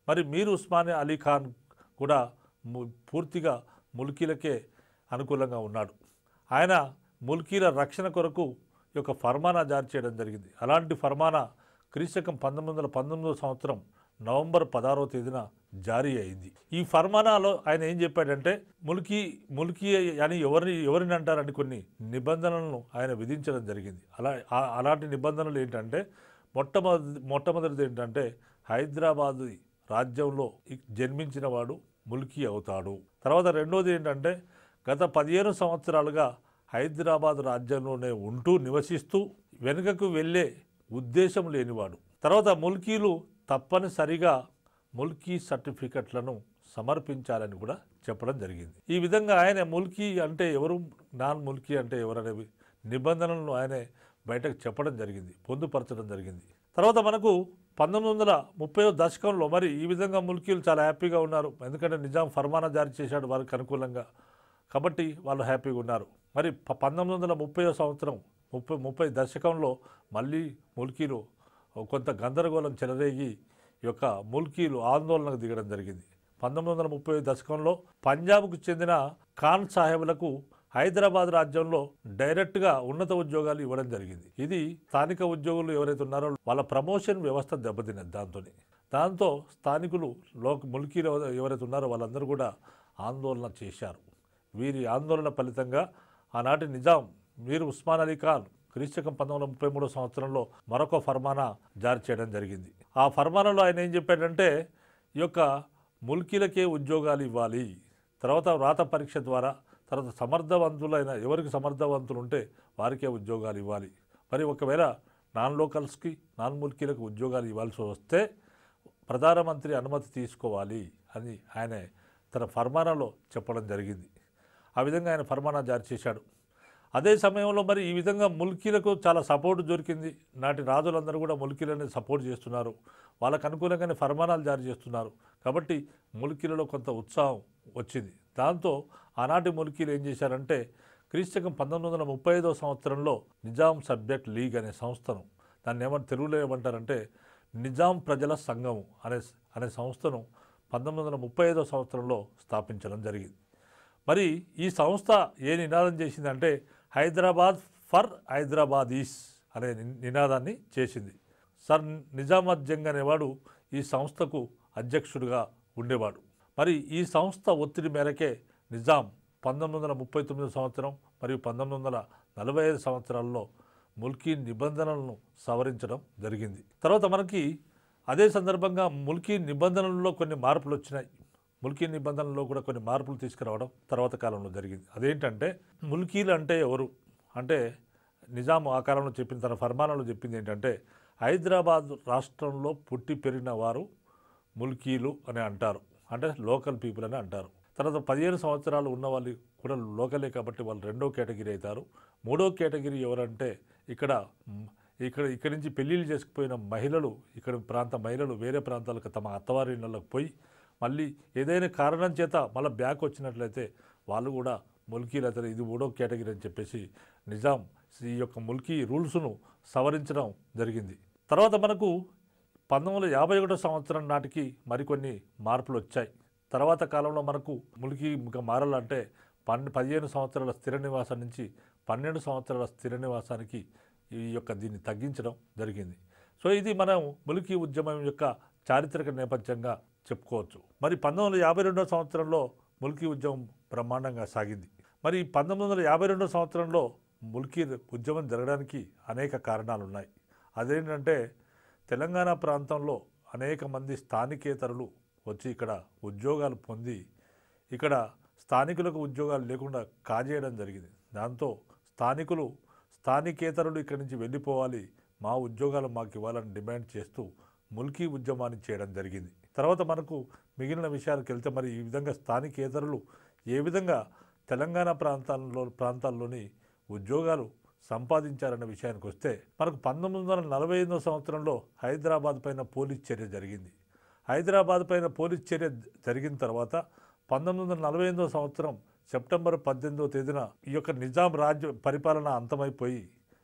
మరి మీర్ ఉస్మాన్ అలీ ఖాన్ కూడా పూర్తిగా ముల్కీలకే అనుకూలంగా ఉన్నాడు. ఆయన ముల్కీల రక్షణ కొరకు ఈ యొక్క ఫర్మానా జారీ చేయడం జరిగింది. అలాంటి ఫర్మానా క్రీస్తకం పంతొమ్మిది వందల పంతొమ్మిదవ సంవత్సరం నవంబర్ పదహారవ తేదీన జారీ అయింది. ఈ ఫర్మానాలో ఆయన ఏం చెప్పాడంటే ముల్కీ ముల్కీ అని ఎవరిని ఎవరిని అంటారని కొన్ని నిబంధనలను ఆయన విధించడం జరిగింది. అలా అలాంటి నిబంధనలు ఏంటంటే మొట్టమొదటి మొట్టమొదటిది ఏంటంటే హైదరాబాద్ రాజ్యంలో జన్మించిన వాడు ముల్కీ అవుతాడు. తర్వాత రెండోది ఏంటంటే గత పదిహేను సంవత్సరాలుగా హైదరాబాద్ రాజ్యంలోనే ఉంటూ నివసిస్తూ వెనుకకు వెళ్ళే ఉద్దేశం లేనివాడు. తర్వాత ముల్కీలు తప్పనిసరిగా ముల్కీ సర్టిఫికెట్లను సమర్పించాలని కూడా చెప్పడం జరిగింది. ఈ విధంగా ఆయన ముల్కీ అంటే ఎవరు, నాన్ ముల్కీ అంటే ఎవరనే నిబంధనలను ఆయన బయటకు చెప్పడం జరిగింది, పొందుపరచడం జరిగింది. తర్వాత మనకు పంతొమ్మిది వందల ముప్పై దశకంలో మరి ఈ విధంగా ముల్కీలు చాలా హ్యాపీగా ఉన్నారు. ఎందుకంటే నిజాం ఫర్మానా జారీ చేశాడు వారికి అనుకూలంగా, కాబట్టి వాళ్ళు హ్యాపీగా ఉన్నారు. మరి పంతొమ్మిది వందల ముప్పై సంవత్సరం ముప్పై ముప్పై దశకంలో మళ్ళీ ముల్కీలు కొంత గందరగోళం చెలరేగి ఈ యొక్క ముల్కీలు ఆందోళనకు దిగడం జరిగింది. పంతొమ్మిది వందల ముప్పై దశకంలో పంజాబ్కు చెందిన ఖాన్ సాహెబ్లకు హైదరాబాద్ రాజ్యంలో డైరెక్ట్గా ఉన్నత ఉద్యోగాలు ఇవ్వడం జరిగింది. ఇది స్థానిక ఉద్యోగులు ఎవరైతే ఉన్నారో వాళ్ళ ప్రమోషన్ వ్యవస్థ దెబ్బతిన్నది. దాంతో దాంతో స్థానికులు లోక ముల్కీలు ఎవరైతే ఉన్నారో వాళ్ళందరూ కూడా ఆందోళన చేశారు. వీరి ఆందోళన ఫలితంగా ఆనాటి నిజాం మీర్ ఉస్మాన్ అలీ ఖాన్ క్రీస్తకం పంతొమ్మిది వందల ముప్పై మూడో సంవత్సరంలో మరొక ఫర్మానా జారీ చేయడం జరిగింది. ఆ ఫర్మానాలో ఆయన ఏం చెప్పాడంటే ఈ యొక్క ముల్కీలకే ఉద్యోగాలు ఇవ్వాలి, తర్వాత వ్రాత పరీక్ష ద్వారా, తర్వాత సమర్థవంతులైన ఎవరికి సమర్థవంతులు ఉంటే వారికే ఉద్యోగాలు ఇవ్వాలి. మరి ఒకవేళ నాన్ లోకల్స్కి నాన్ ముల్కీలకు ఉద్యోగాలు ఇవ్వాల్సి వస్తే ప్రధానమంత్రి అనుమతి తీసుకోవాలి అని ఆయన తన ఫర్మానాలో చెప్పడం జరిగింది. ఆ విధంగా ఆయన ఫర్మానా జారీ చేశాడు. అదే సమయంలో మరి ఈ విధంగా ముల్కీలకు చాలా సపోర్ట్ దొరికింది. నాటి రాజులందరూ కూడా ముల్కీలని సపోర్ట్ చేస్తున్నారు, వాళ్ళకు అనుకూలంగానే ఫర్మానాలు జారీ చేస్తున్నారు. కాబట్టి ముల్కీలలో కొంత ఉత్సాహం వచ్చింది. దాంతో ఆనాటి ముల్కీలు ఏం చేశారంటే క్రీస్తకం పంతొమ్మిది వందల ముప్పై ఐదవ సంవత్సరంలో నిజాం సబ్జెక్ట్ లీగ్ అనే సంస్థను, దాన్ని ఏమంటే తెలుగులో ఏమంటారంటే నిజాం ప్రజల సంఘము అనే అనే సంస్థను పంతొమ్మిది వందల ముప్పై ఐదవ సంవత్సరంలో స్థాపించడం జరిగింది. మరి ఈ సంస్థ ఏ నినాదం చేసిందంటే హైదరాబాద్ ఫర్ హైదరాబాదీస్ అనే నినాదాన్ని చేసింది. సర్ నిజామత్ జంగ్ అనేవాడు ఈ సంస్థకు అధ్యక్షుడిగా ఉండేవాడు. మరి ఈ సంస్థ ఒత్తిడి మేరకే నిజాం పంతొమ్మిది వందల ముప్పై తొమ్మిది సంవత్సరం మరియు పంతొమ్మిది వందల నలభై ఐదు సంవత్సరాల్లో ముల్కీ నిబంధనలను సవరించడం జరిగింది. తర్వాత మనకి అదే సందర్భంగా ముల్కీ నిబంధనలలో కొన్ని మార్పులు వచ్చినాయి. ముల్కీ నిబంధనల్లో కూడా కొన్ని మార్పులు తీసుకురావడం తర్వాత కాలంలో జరిగింది. అదేంటంటే ముల్కీలు అంటే ఎవరు అంటే నిజాం ఆ కాలంలో చెప్పిన తన ఫర్మానాలో చెప్పింది ఏంటంటే హైదరాబాద్ రాష్ట్రంలో పుట్టి పెరిగిన వారు ముల్కీలు అని అంటారు, అంటే లోకల్ పీపుల్ అని అంటారు. తర్వాత పదిహేను సంవత్సరాలు ఉన్న వాళ్ళు కూడా లోకలే కాబట్టి వాళ్ళు రెండో కేటగిరీ అవుతారు. మూడో కేటగిరీ ఎవరంటే ఇక్కడ ఇక్కడ ఇక్కడి నుంచి పెళ్ళిళ్ళు చేసుకుపోయిన మహిళలు, ఇక్కడ ప్రాంత మహిళలు వేరే ప్రాంతాలకు తమ అత్తవారి ఇళ్ళకు పోయి మళ్ళీ ఏదైనా కారణం చేత మళ్ళీ బ్యాక్ వచ్చినట్లయితే వాళ్ళు కూడా ముల్కీలు అవుతారు. ఇది మూడో కేటగిరీ అని చెప్పేసి నిజాం ఈ యొక్క ముల్కీ రూల్స్ను సవరించడం జరిగింది. తర్వాత మనకు పంతొమ్మిది వందల యాభై ఒకటో సంవత్సరం నాటికి మరికొన్ని మార్పులు వచ్చాయి. తర్వాత కాలంలో మనకు ముల్కీ ఇంకా మారాలంటే పన్నె పదిహేను సంవత్సరాల స్థిర నివాసం నుంచి పన్నెండు సంవత్సరాల స్థిర నివాసానికి ఈ యొక్క దీన్ని తగ్గించడం జరిగింది. సో ఇది మనం ముల్కీ ఉద్యమం యొక్క చారిత్రక నేపథ్యంగా చెప్పుకోవచ్చు. మరి పంతొమ్మిది వందల యాభై రెండో సంవత్సరంలో ముల్కీ ఉద్యమం బ్రహ్మాండంగా సాగింది. మరి పంతొమ్మిది వందల యాభై రెండో సంవత్సరంలో ముల్కీ ఉద్యమం జరగడానికి అనేక కారణాలు ఉన్నాయి. అదేంటంటే తెలంగాణ ప్రాంతంలో అనేక మంది స్థానికేతరులు వచ్చి ఇక్కడ ఉద్యోగాలు పొంది ఇక్కడ స్థానికులకు ఉద్యోగాలు లేకుండా కాజేయడం జరిగింది. దాంతో స్థానికులు స్థానికేతరులు ఇక్కడి నుంచి వెళ్ళిపోవాలి, మా ఉద్యోగాలు మాకు ఇవ్వాలని డిమాండ్ చేస్తూ ముల్కీ ఉద్యమాన్ని చేయడం జరిగింది. తర్వాత మనకు మిగిలిన విషయాలకు వెళ్తే మరి ఈ విధంగా స్థానికేతరులు ఏ విధంగా తెలంగాణ ప్రాంతాల్లో ప్రాంతాల్లోని ఉద్యోగాలు సంపాదించారన్న విషయానికి వస్తే మనకు పంతొమ్మిది వందల నలభై ఎనిమిదో సంవత్సరంలో హైదరాబాద్ పైన పోలీస్ చర్య జరిగింది. హైదరాబాద్ పైన పోలీస్ చర్య జరిగిన తర్వాత పంతొమ్మిది వందల నలభై ఎనిమిదో సంవత్సరం సెప్టెంబర్ పద్దెనిమిదవ తేదీన ఈ యొక్క నిజాం రాజ్య పరిపాలన అంతమైపోయి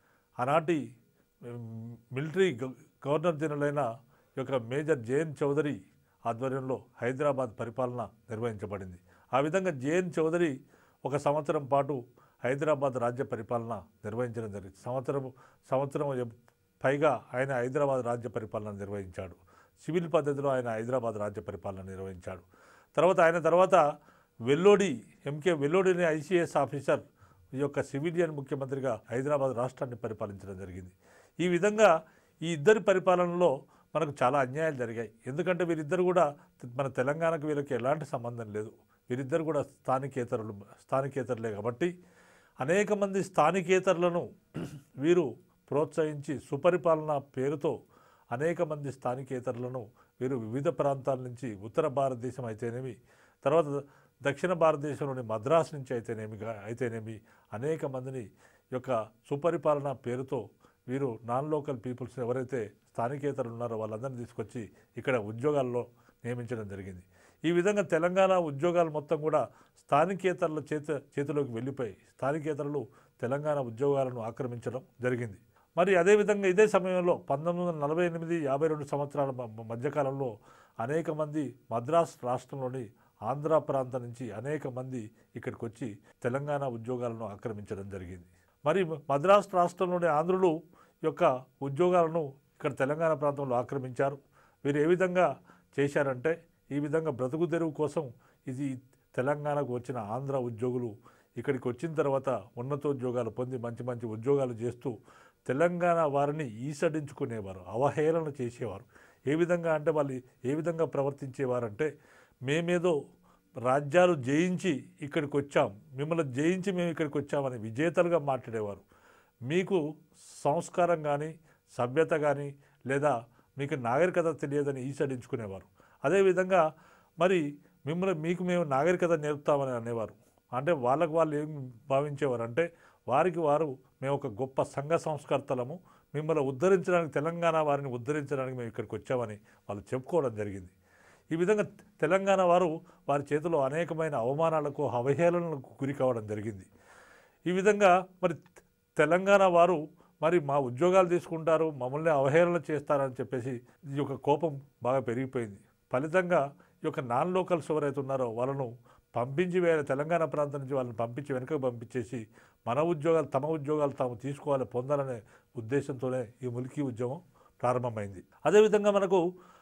ఆనాటి మిలిటరీ గవర్నర్ జనరల్ అయిన ఈ యొక్క మేజర్ జేఎన్ చౌదరి ఆధ్వర్యంలో హైదరాబాద్ పరిపాలన నిర్వహించబడింది. ఆ విధంగా జేఎన్ చౌదరి ఒక సంవత్సరం పాటు హైదరాబాద్ రాజ్య పరిపాలన నిర్వహించడం జరిగింది. సంవత్సరం సంవత్సరం పైగా ఆయన హైదరాబాద్ రాజ్య పరిపాలన నిర్వహించాడు. సివిల్ పద్ధతిలో ఆయన హైదరాబాద్ రాజ్య పరిపాలన నిర్వహించాడు. తర్వాత ఆయన తర్వాత వెల్లోడి ఎంకే వెల్లోడి అనే ఐసీఎస్ ఆఫీసర్ ఈ యొక్క సివిలియన్ ముఖ్యమంత్రిగా హైదరాబాద్ రాష్ట్రాన్ని పరిపాలించడం జరిగింది. ఈ విధంగా ఈ ఇద్దరి పరిపాలనలో మనకు చాలా అన్యాయాలు జరిగాయి. ఎందుకంటే వీరిద్దరు కూడా మన తెలంగాణకు వీళ్ళకి ఎలాంటి సంబంధం లేదు. వీరిద్దరు కూడా స్థానికేతరులు స్థానికేతరులే కాబట్టి అనేక మంది స్థానికేతరులను వీరు ప్రోత్సహించి సుపరిపాలన పేరుతో అనేక మంది స్థానికేతరులను వీరు వివిధ ప్రాంతాల నుంచి ఉత్తర భారతదేశం అయితేనేమి, తర్వాత దక్షిణ భారతదేశంలోని మద్రాసు నుంచి అయితేనేమి అయితేనేమి అనేక మందిని యొక్క సుపరిపాలన పేరుతో వీరు నాన్ లోకల్ పీపుల్స్ ఎవరైతే స్థానికేతరులు ఉన్నారో వాళ్ళందరినీ తీసుకొచ్చి ఇక్కడ ఉద్యోగాల్లో నియమించడం జరిగింది. ఈ విధంగా తెలంగాణ ఉద్యోగాలు మొత్తం కూడా స్థానికేతరుల చేత చేతిలోకి వెళ్ళిపోయి స్థానికేతరులు తెలంగాణ ఉద్యోగాలను ఆక్రమించడం జరిగింది. మరి అదేవిధంగా ఇదే సమయంలో పంతొమ్మిది వందల నలభై ఎనిమిది యాభై రెండు సంవత్సరాల మధ్యకాలంలో అనేక మంది మద్రాస్ రాష్ట్రంలోని ఆంధ్ర ప్రాంతం నుంచి అనేక మంది ఇక్కడికి వచ్చి తెలంగాణ ఉద్యోగాలను ఆక్రమించడం జరిగింది. మరి మద్రాస్ రాష్ట్రంలోని ఆంధ్రులు యొక్క ఉద్యోగాలను ఇక్కడ తెలంగాణ ప్రాంతంలో ఆక్రమించారు. వీరు ఏ విధంగా చేశారంటే ఈ విధంగా బ్రతుకు తెరువు కోసం ఇది తెలంగాణకు వచ్చిన ఆంధ్ర ఉద్యోగులు ఇక్కడికి వచ్చిన తర్వాత ఉన్నతోద్యోగాలు పొంది మంచి మంచి ఉద్యోగాలు చేస్తూ తెలంగాణ వారిని ఈసడించుకునేవారు, అవహేళన చేసేవారు. ఏ విధంగా అంటే వాళ్ళు ఏ విధంగా ప్రవర్తించేవారంటే మేమేదో రాజ్యాలు జయించి ఇక్కడికి వచ్చాం, మిమ్మల్ని జయించి మేము ఇక్కడికి వచ్చామని విజేతలుగా మాట్లాడేవారు. మీకు సంస్కారం కానీ సభ్యత కానీ లేదా మీకు నాగరికత తెలియదని ఈసడించుకునేవారు. అదేవిధంగా మరి మిమ్మల్ని మీకు మేము నాగరికత నేర్పుతామని అనేవారు. అంటే వాళ్ళకు వాళ్ళు ఏం భావించేవారు అంటే వారికి వారు మేము ఒక గొప్ప సంఘ సంస్కర్తలము, మిమ్మల్ని ఉద్ధరించడానికి తెలంగాణ వారిని ఉద్ధరించడానికి మేము ఇక్కడికి వచ్చామని వాళ్ళు చెప్పుకోవడం జరిగింది. ఈ విధంగా తెలంగాణ వారు వారి చేతిలో అనేకమైన అవమానాలకు అవహేళనలకు గురి కావడం జరిగింది. ఈ విధంగా మరి తెలంగాణ వారు మరి మా ఉద్యోగాలు తీసుకుంటారు, మమ్మల్ని అవహేళన చేస్తారని చెప్పేసి ఈ యొక్క కోపం బాగా పెరిగిపోయింది. ఫలితంగా ఈ యొక్క నాన్ లోకల్స్ ఎవరైతే ఉన్నారో వాళ్ళను పంపించి వేరే తెలంగాణ ప్రాంతం నుంచి వాళ్ళని పంపించి వెనుకకు పంపించేసి మన ఉద్యోగాలు తమ ఉద్యోగాలు తాము తీసుకోవాలి పొందాలనే ఉద్దేశంతోనే ఈ ముల్కీ ఉద్యమం ప్రారంభమైంది. అదేవిధంగా మనకు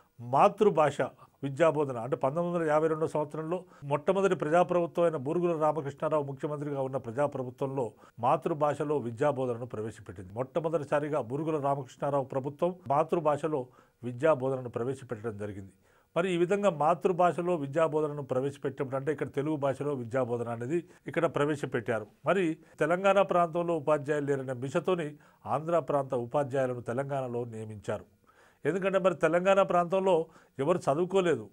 మాతృభాష విద్యాబోధన అంటే పంతొమ్మిది వందల యాభై రెండో సంవత్సరంలో మొట్టమొదటి ప్రజాప్రభుత్వం అయిన బూరుగుల రామకృష్ణారావు ముఖ్యమంత్రిగా ఉన్న ప్రజాప్రభుత్వంలో మాతృభాషలో విద్యాబోధనను ప్రవేశపెట్టింది. మొట్టమొదటిసారిగా బూరుగుల రామకృష్ణారావు ప్రభుత్వం మాతృభాషలో విద్యాబోధనను ప్రవేశపెట్టడం జరిగింది. మరి ఈ విధంగా మాతృభాషలో విద్యాబోధనను ప్రవేశపెట్టినప్పుడు అంటే ఇక్కడ తెలుగు భాషలో విద్యాబోధన అనేది ఇక్కడ ప్రవేశపెట్టారు. మరి తెలంగాణ ప్రాంతంలో ఉపాధ్యాయులు లేరనే మిషతోని ఆంధ్ర ప్రాంత ఉపాధ్యాయులను తెలంగాణలో నియమించారు. ఎందుకంటే మరి తెలంగాణ ప్రాంతంలో ఎవరు చదువుకోలేదు.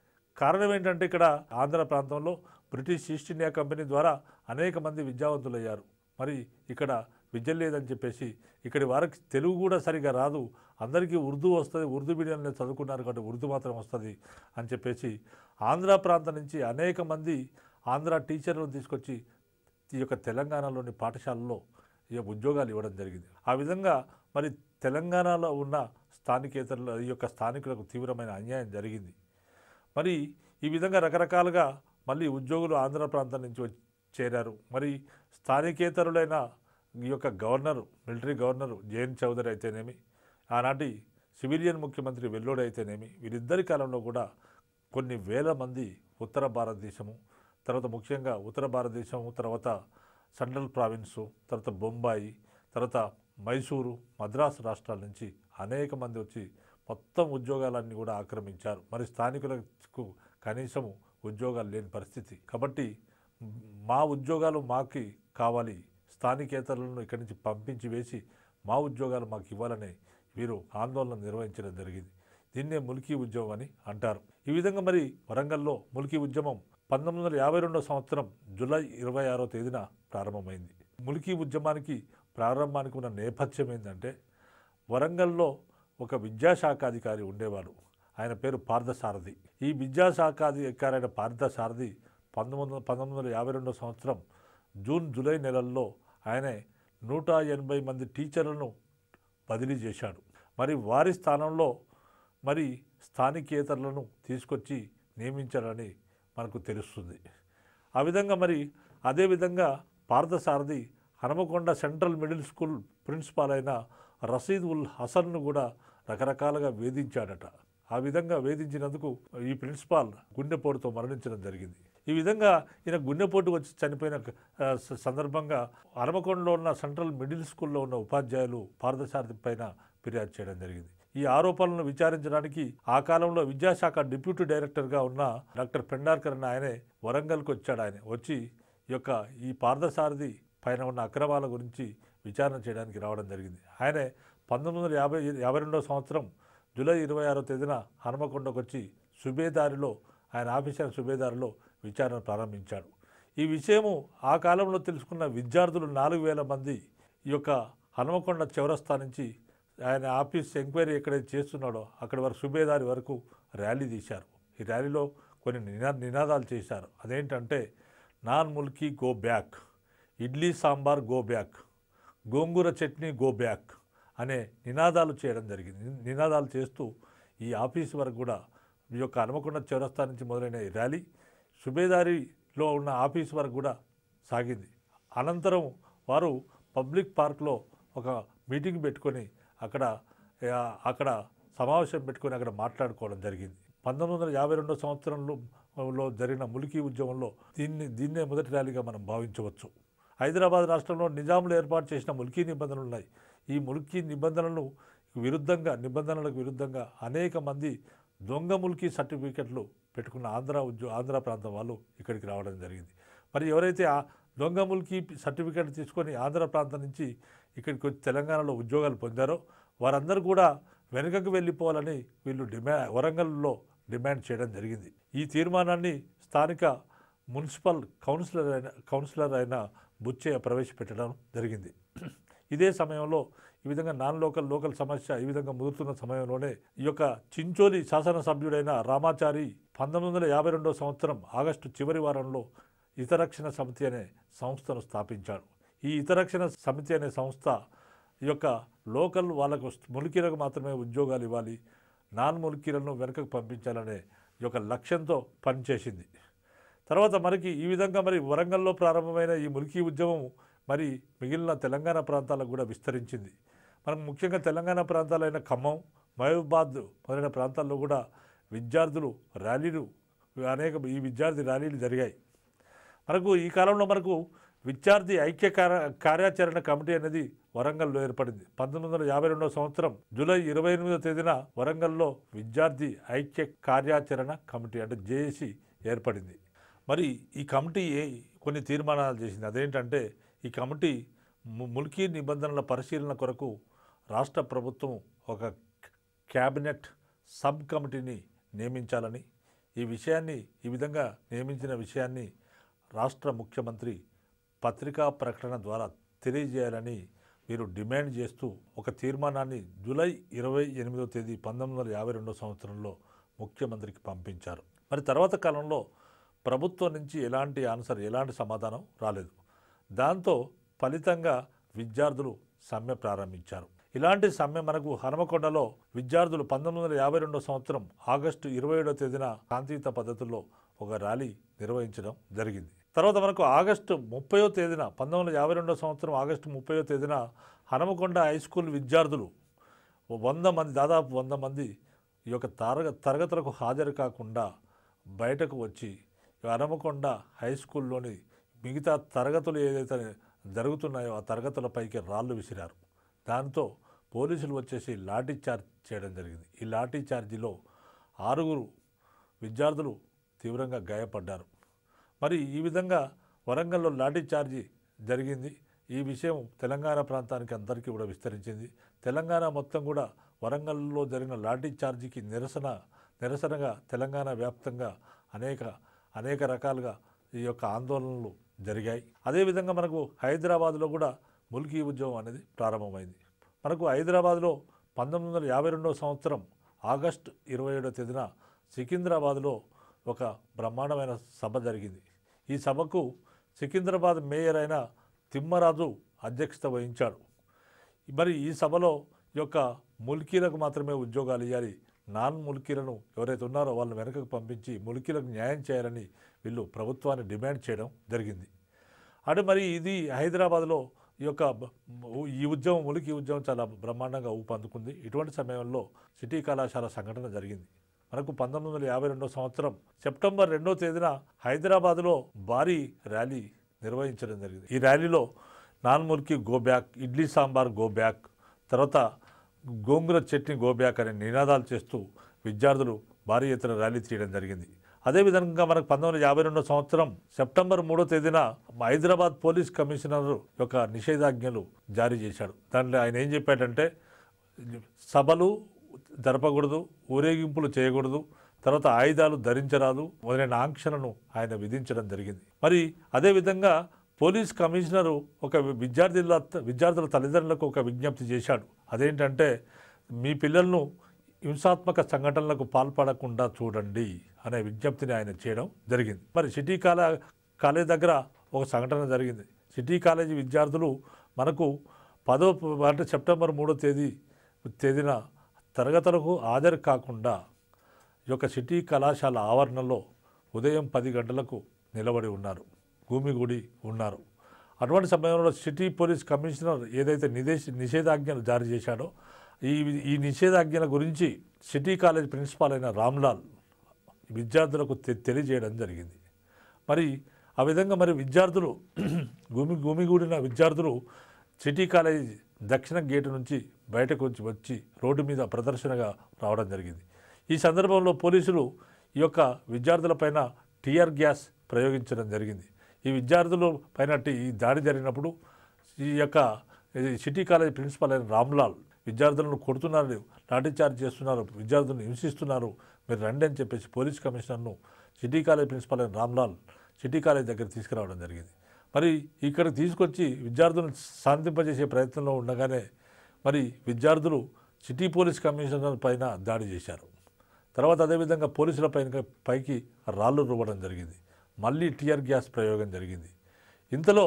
కారణం ఏంటంటే ఇక్కడ ఆంధ్ర ప్రాంతంలో బ్రిటిష్ ఈస్ట్ ఇండియా కంపెనీ ద్వారా అనేక మంది విద్యావంతులయ్యారు. మరి ఇక్కడ విద్య లేదని చెప్పేసి ఇక్కడి వారికి తెలుగు కూడా సరిగా రాదు, అందరికీ ఉర్దూ వస్తుంది, ఉర్దూ మీడియంలో చదువుకున్నారు కాబట్టి ఉర్దూ మాత్రం వస్తుంది అని చెప్పేసి ఆంధ్ర ప్రాంతం నుంచి అనేక మంది ఆంధ్ర టీచర్లను తీసుకొచ్చి ఈ యొక్క తెలంగాణలోని పాఠశాలలో ఈ యొక్క ఉద్యోగాలు ఇవ్వడం జరిగింది. ఆ విధంగా మరి తెలంగాణలో ఉన్న స్థానికేతరుల ఈ యొక్క స్థానికులకు తీవ్రమైన అన్యాయం జరిగింది. మరి ఈ విధంగా రకరకాలుగా మళ్ళీ ఉద్యోగులు ఆంధ్ర ప్రాంతం నుంచి వచ్చి చేరారు. మరి స్థానికేతరులైన ఈ యొక్క governor military governor JN Chaudhuri అయితేనేమి, ఆనాటి సివిలియన్ ముఖ్యమంత్రి వెల్లోడి అయితేనేమి, వీరిద్దరి కాలంలో కూడా కొన్ని వేల మంది ఉత్తర భారతదేశము, తర్వాత ముఖ్యంగా ఉత్తర భారతదేశము, తర్వాత సెంట్రల్ ప్రావిన్సు, తర్వాత బొంబాయి, తర్వాత మైసూరు, మద్రాసు రాష్ట్రాల నుంచి అనేక మంది వచ్చి మొత్తం ఉద్యోగాలన్నీ కూడా ఆక్రమించారు. మరి స్థానికులకు కనీసము ఉద్యోగాలు లేని పరిస్థితి. కాబట్టి మా ఉద్యోగాలు మాకు కావాలి, స్థానికేతరులను ఇక్కడి నుంచి పంపించి వేసి మా ఉద్యోగాలు మాకు ఇవ్వాలని వీరు ఆందోళన నిర్వహించడం జరిగింది. దీన్నే ముల్కీ ఉద్యమం అని అంటారు. ఈ విధంగా మరి వరంగల్లో ముల్కీ ఉద్యమం పంతొమ్మిది వందల యాభై రెండో సంవత్సరం జూలై ఇరవై ఆరో తేదీన ప్రారంభమైంది. ముల్కీ ఉద్యమానికి ప్రారంభానికి ఉన్న నేపథ్యం ఏంటంటే వరంగల్లో ఒక విద్యాశాఖాధికారి ఉండేవాడు. ఆయన పేరు పార్థసారథి. ఈ విద్యాశాఖాధికారి అయిన పార్థసారథి పంతొమ్మిది వందల పంతొమ్మిది వందల యాభై రెండో సంవత్సరం జూన్ జూలై నెలల్లో ఆయన నూట ఎనభై మంది టీచర్లను బదిలీ చేశాడు. మరి వారి స్థానంలో మరి స్థానికేతరులను తీసుకొచ్చి నియమించారని మనకు తెలుస్తుంది. ఆ విధంగా మరి అదేవిధంగా Parthasarathi Hanumakonda central middle school principal అయిన రషీద్ ఉల్ హసన్ను కూడా రకరకాలుగా వేధించాడట. ఆ విధంగా వేధించినందుకు ఈ ప్రిన్సిపాల్ గుండెపోటుతో మరణించడం జరిగింది. ఈ విధంగా ఈయన గుండెపోటు వచ్చి చనిపోయిన సందర్భంగా హనుమకొండలో ఉన్న సెంట్రల్ మిడిల్ స్కూల్లో ఉన్న ఉపాధ్యాయులు పార్థసారథి పైన ఫిర్యాదు చేయడం జరిగింది. ఈ ఆరోపణలను విచారించడానికి ఆ కాలంలో విద్యాశాఖ డిప్యూటీ డైరెక్టర్గా ఉన్న డాక్టర్ పెండార్కర్ అన్న ఆయనే వరంగల్కి వచ్చాడు. ఆయన వచ్చి ఈ యొక్క ఈ పార్థసారథి పైన ఉన్న అక్రమాల గురించి విచారణ చేయడానికి రావడం జరిగింది. ఆయనే పంతొమ్మిది వందల యాభై యాభై రెండవ సంవత్సరం జూలై ఇరవై ఆరో తేదీన హనుమకొండకు వచ్చి సుబేదారిలో ఆయన ఆఫీసర్ సుబేదారిలో విచారణ ప్రారంభించాడు. ఈ విషయము ఆ కాలంలో తెలుసుకున్న విద్యార్థులు నాలుగు వేల మంది ఈ యొక్క హనుమకొండ చౌరస్తా నుంచి ఆయన ఆఫీస్ ఎంక్వైరీ ఎక్కడైతే చేస్తున్నాడో అక్కడి వరకు సుబేదారి వరకు ర్యాలీ తీశారు. ఈ ర్యాలీలో కొన్ని నినా నినాదాలు చేశారు. అదేంటంటే non mulki go back, idli sambar go back, gongura chutney go back అనే నినాదాలు చేయడం జరిగింది. నినాదాలు చేస్తూ ఈ ఆఫీస్ వరకు కూడా ఈ యొక్క హనుమకొండ చౌరస్తా నుంచి మొదలైన ఈ ర్యాలీ సుబేదారిలో ఉన్న ఆఫీస్ వరకు కూడా సాగింది. అనంతరం వారు పబ్లిక్ పార్క్లో ఒక మీటింగ్ పెట్టుకొని అక్కడ అక్కడ సమావేశం పెట్టుకొని అక్కడ మాట్లాడుకోవడం జరిగింది. పంతొమ్మిది వందల యాభై రెండో సంవత్సరంలో లో జరిగిన ముల్కీ ఉద్యమంలో దీన్ని దీన్నే మొదటి ర్యాలీగా మనం భావించవచ్చు. హైదరాబాద్ రాష్ట్రంలో నిజాములు ఏర్పాటు చేసిన ముల్కీ నిబంధనలు ఉన్నాయి. ఈ ముల్కీ నిబంధనలు విరుద్ధంగా నిబంధనలకు విరుద్ధంగా అనేక మంది దొంగ ముల్కీ సర్టిఫికెట్లు పెట్టుకున్న ఆంధ్ర ఉద్యో ఆంధ్ర ప్రాంతం వాళ్ళు ఇక్కడికి రావడం జరిగింది. మరి ఎవరైతే ఆ దొంగ ముల్కీ సర్టిఫికెట్ తీసుకొని ఆంధ్ర ప్రాంతం నుంచి ఇక్కడికి వచ్చి తెలంగాణలో ఉద్యోగాలు పొందారో వారందరూ కూడా వెనుకకు వెళ్ళిపోవాలని వీళ్ళు డిమా వరంగల్లో డిమాండ్ చేయడం జరిగింది. ఈ తీర్మానాన్ని స్థానిక మున్సిపల్ కౌన్సిలర్ అయిన కౌన్సిలర్ అయిన బుచ్చయ్య ప్రవేశపెట్టడం జరిగింది. ఇదే సమయంలో ఈ విధంగా నాన్ లోకల్ లోకల్ సమస్య ఈ విధంగా ముదురుతున్న సమయంలోనే ఈ యొక్క చించోలి శాసనసభ్యుడైన రామాచారి పంతొమ్మిది వందల యాభై రెండవ సంవత్సరం ఆగస్టు చివరి వారంలో హితరక్షణ సమితి అనే సంస్థను స్థాపించాడు. ఈ హితరక్షణ సమితి అనే సంస్థ ఈ యొక్క లోకల్ వాళ్ళకు ములికీలకు మాత్రమే ఉద్యోగాలు ఇవ్వాలి, నాన్ ములికీలను వెనుకకు పంపించాలనే ఈ యొక్క లక్ష్యంతో పనిచేసింది. తర్వాత మనకి ఈ విధంగా మరి వరంగల్లో ప్రారంభమైన ఈ ముల్కీ ఉద్యమం మరి మిగిలిన తెలంగాణ ప్రాంతాలకు కూడా విస్తరించింది. మనం ముఖ్యంగా తెలంగాణ ప్రాంతాలైన ఖమ్మం, మహబూబాద్ మొదలైన ప్రాంతాల్లో కూడా విద్యార్థులు ర్యాలీలు అనేక ఈ విద్యార్థి ర్యాలీలు జరిగాయి. మనకు ఈ కాలంలో మనకు విద్యార్థి ఐక్య కార్యాచరణ కమిటీ అనేది వరంగల్లో ఏర్పడింది. పంతొమ్మిది వందల యాభై రెండవ సంవత్సరం జూలై ఇరవై ఎనిమిదో తేదీన వరంగల్లో విద్యార్థి ఐక్య కార్యాచరణ కమిటీ అంటే జేఏసీ ఏర్పడింది. మరి ఈ కమిటీ కొన్ని తీర్మానాలు చేసింది. అదేంటంటే ఈ కమిటీ ముల్కీ నిబంధనల పరిశీలన కొరకు రాష్ట్ర ప్రభుత్వం ఒక క్యాబినెట్ సబ్ కమిటీని నియమించాలని, ఈ విషయాన్ని ఈ విధంగా నియమించిన విషయాన్ని రాష్ట్ర ముఖ్యమంత్రి పత్రికా ప్రకటన ద్వారా తెలియజేయాలని వీరు డిమాండ్ చేస్తూ ఒక తీర్మానాన్ని జూలై ఇరవై ఎనిమిదో తేదీ పంతొమ్మిది వందల యాభై రెండో సంవత్సరంలో ముఖ్యమంత్రికి పంపించారు. మరి తర్వాత కాలంలో ప్రభుత్వం నుంచి ఎలాంటి ఆన్సర్ ఎలాంటి సమాధానం రాలేదు. దాంతో ఫలితంగా విద్యార్థులు సమ్మె ప్రారంభించారు. ఇలాంటి సమ్మె మనకు హనుమకొండలో విద్యార్థులు పంతొమ్మిది వందల యాభై రెండో సంవత్సరం ఆగస్టు ఇరవై ఏడో తేదీన శాంతియుత పద్ధతుల్లో ఒక ర్యాలీ నిర్వహించడం జరిగింది. తర్వాత మనకు ఆగస్టు ముప్పయో తేదీన పంతొమ్మిది వందల యాభై రెండో సంవత్సరం ఆగస్టు ముప్పయో తేదీన హనుమకొండ హై స్కూల్ విద్యార్థులు వంద మంది దాదాపు వంద మంది ఈ యొక్క తరగ తరగతులకు హాజరు కాకుండా బయటకు వచ్చి హనుమకొండ హై స్కూల్లోని మిగతా తరగతులు ఏదైతే జరుగుతున్నాయో ఆ తరగతులపైకి రాళ్ళు విసిరారు. దాంతో పోలీసులు వచ్చేసి లాఠీ చార్జ్ చేయడం జరిగింది. ఈ లాఠీ చార్జీలో ఆరుగురు విద్యార్థులు తీవ్రంగా గాయపడ్డారు. మరి ఈ విధంగా వరంగల్లో లాఠీ చార్జీ జరిగింది. ఈ విషయం తెలంగాణ ప్రాంతానికి అందరికీ కూడా విస్తరించింది. తెలంగాణ మొత్తం కూడా వరంగల్లో జరిగిన లాఠీ చార్జీకి నిరసన నిరసనగా తెలంగాణ వ్యాప్తంగా అనేక అనేక రకాలుగా ఈ యొక్క ఆందోళనలు జరిగాయి. అదేవిధంగా మనకు హైదరాబాద్లో కూడా ముల్కీ ఉద్యమం అనేది ప్రారంభమైంది. మనకు హైదరాబాద్లో పంతొమ్మిది వందల యాభై రెండవ సంవత్సరం ఆగస్టు ఇరవై ఏడో తేదీన సికింద్రాబాద్లో ఒక బ్రహ్మాండమైన సభ జరిగింది. ఈ సభకు సికింద్రాబాద్ మేయర్ అయిన తిమ్మరాజు అధ్యక్షత వహించాడు. మరి ఈ సభలో ఈ యొక్క ముల్కీలకు మాత్రమే ఉద్యోగాలు ఇవ్వాలి, నాన్ ముల్కీలను ఎవరైతే ఉన్నారో వాళ్ళని వెనకకు పంపించి ముల్కీలకు న్యాయం చేయాలని వీళ్ళు ప్రభుత్వాన్ని డిమాండ్ చేయడం జరిగింది. అంటే మరి ఇది హైదరాబాద్లో ఈ యొక్క ఈ ఉద్యమం ములికి ఉద్యమం చాలా బ్రహ్మాండంగా ఊపందుకుంది. ఇటువంటి సమయంలో సిటీ కళాశాల సంఘటన జరిగింది. మనకు పంతొమ్మిది వందల యాభై రెండో సంవత్సరం సెప్టెంబర్ రెండో తేదీన హైదరాబాద్లో భారీ ర్యాలీ నిర్వహించడం జరిగింది. ఈ ర్యాలీలో non mulki go back, idli sambar go back, తర్వాత గోంగూర చట్నీ గో బ్యాక్ అనే నినాదాలు చేస్తూ విద్యార్థులు భారీ ఎత్తున ర్యాలీ తీయడం జరిగింది. అదేవిధంగా మనకు పంతొమ్మిది వందల యాభై రెండో సంవత్సరం సెప్టెంబర్ మూడో తేదీన హైదరాబాద్ పోలీస్ కమిషనర్ యొక్క నిషేధాజ్ఞలు జారీ చేశాడు. దాంట్లో ఆయన ఏం చెప్పాడంటే సభలు జరపకూడదు, ఊరేగింపులు చేయకూడదు, తర్వాత ఆయుధాలు ధరించరాదు మొదలైన ఆంక్షలను ఆయన విధించడం జరిగింది. మరి అదేవిధంగా పోలీస్ కమిషనరు ఒక విద్యార్థుల విద్యార్థుల తల్లిదండ్రులకు ఒక విజ్ఞప్తి చేశాడు. అదేంటంటే మీ పిల్లలను హింసాత్మక సంఘటనలకు పాల్పడకుండా చూడండి అనే విజ్ఞప్తిని ఆయన చేయడం జరిగింది. మరి సిటీ కాలే కాలేజ్ దగ్గర ఒక సంఘటన జరిగింది. సిటీ కాలేజీ విద్యార్థులు మనకు పదో అంటే సెప్టెంబర్ మూడో తేదీ తేదీన తరగతులకు హాజరు కాకుండా ఈ యొక్క సిటీ కళాశాల ఆవరణలో ఉదయం పది గంటలకు నిలబడి ఉన్నారు, భూమిగూడి ఉన్నారు. అటువంటి సమయంలో సిటీ పోలీస్ కమిషనర్ ఏదైతే నిదేశ నిషేధాజ్ఞలు జారీ చేశాడో ఈ ఈ నిషేధాజ్ఞల గురించి సిటీ కాలేజ్ ప్రిన్సిపాల్ అయిన రామ్లాల్ విద్యార్థులకు తెలియజేయడం జరిగింది. మరి ఆ విధంగా మరి విద్యార్థులు భూమి భూమిగూడిన విద్యార్థులు సిటీ కాలేజ్ దక్షిణ గేటు నుంచి బయటకు వచ్చి వచ్చి రోడ్డు మీద ప్రదర్శనగా రావడం జరిగింది. ఈ సందర్భంలో పోలీసులు ఈ యొక్క విద్యార్థులపైన టీఆర్ గ్యాస్ ప్రయోగించడం జరిగింది. ఈ విద్యార్థుల పైన ఈ దాడి జరిగినప్పుడు ఈ యొక్క సిటీ కాలేజ్ ప్రిన్సిపాల్ అయిన రామ్లాల్ విద్యార్థులను కొడుతున్నారు, లాఠీచార్జ్ చేస్తున్నారు, విద్యార్థులను హింసిస్తున్నారు, మీరు రండి అని చెప్పేసి పోలీస్ కమిషనర్ను సిటీ కాలేజ్ ప్రిన్సిపాల్ అయిన రామ్లాల్ సిటీ కాలేజ్ దగ్గర తీసుకురావడం జరిగింది. మరి ఇక్కడికి తీసుకొచ్చి విద్యార్థులను శాంతింపజేసే ప్రయత్నంలో ఉండగానే మరి విద్యార్థులు సిటీ పోలీస్ కమిషనర్ పైన దాడి చేశారు. తర్వాత అదేవిధంగా పోలీసుల పైన పైకి రాళ్ళు రువ్వడం జరిగింది. మళ్ళీ టియర్ గ్యాస్ ప్రయోగం జరిగింది. ఇంతలో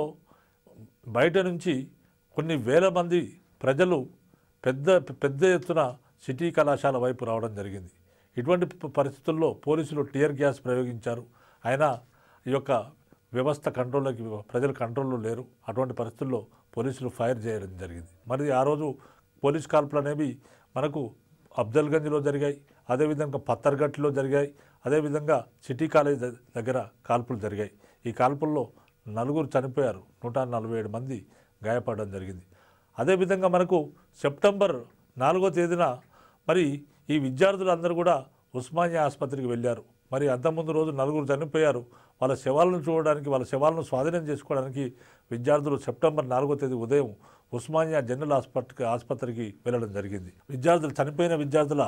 బయట నుంచి కొన్ని వేల మంది ప్రజలు పెద్ద పెద్ద ఎత్తున సిటీ కళాశాల వైపు రావడం జరిగింది. ఇటువంటి పరిస్థితుల్లో పోలీసులు టియర్ గ్యాస్ ప్రయోగించారు. అయినా ఈ యొక్క వ్యవస్థ కంట్రోల్లోకి ప్రజలు కంట్రోల్లో లేరు. అటువంటి పరిస్థితుల్లో పోలీసులు ఫైర్ చేయడం జరిగింది. మరి ఆ రోజు పోలీస్ కాల్పులు అనేవి మనకు అఫ్జల్గంజ్లో జరిగాయి, అదేవిధంగా పత్తర్ఘట్లో జరిగాయి, అదేవిధంగా సిటీ కాలేజ్ దగ్గర కాల్పులు జరిగాయి. ఈ కాల్పుల్లో నలుగురు చనిపోయారు, నూట నలభై ఏడు మంది గాయపడడం జరిగింది. అదేవిధంగా మనకు సెప్టెంబర్ నాలుగో తేదీన మరి ఈ విద్యార్థులందరూ కూడా ఉస్మానియా ఆసుపత్రికి వెళ్ళారు. మరి అంతకుముందు రోజు నలుగురు చనిపోయారు. వాళ్ళ శవాలను చూడడానికి, వాళ్ళ శవాలను స్వాధీనం చేసుకోవడానికి విద్యార్థులు సెప్టెంబర్ నాలుగో తేదీ ఉదయం ఉస్మానియా జనరల్ ఆసుపత్రికి ఆసుపత్రికి వెళ్ళడం జరిగింది. విద్యార్థులు చనిపోయిన విద్యార్థుల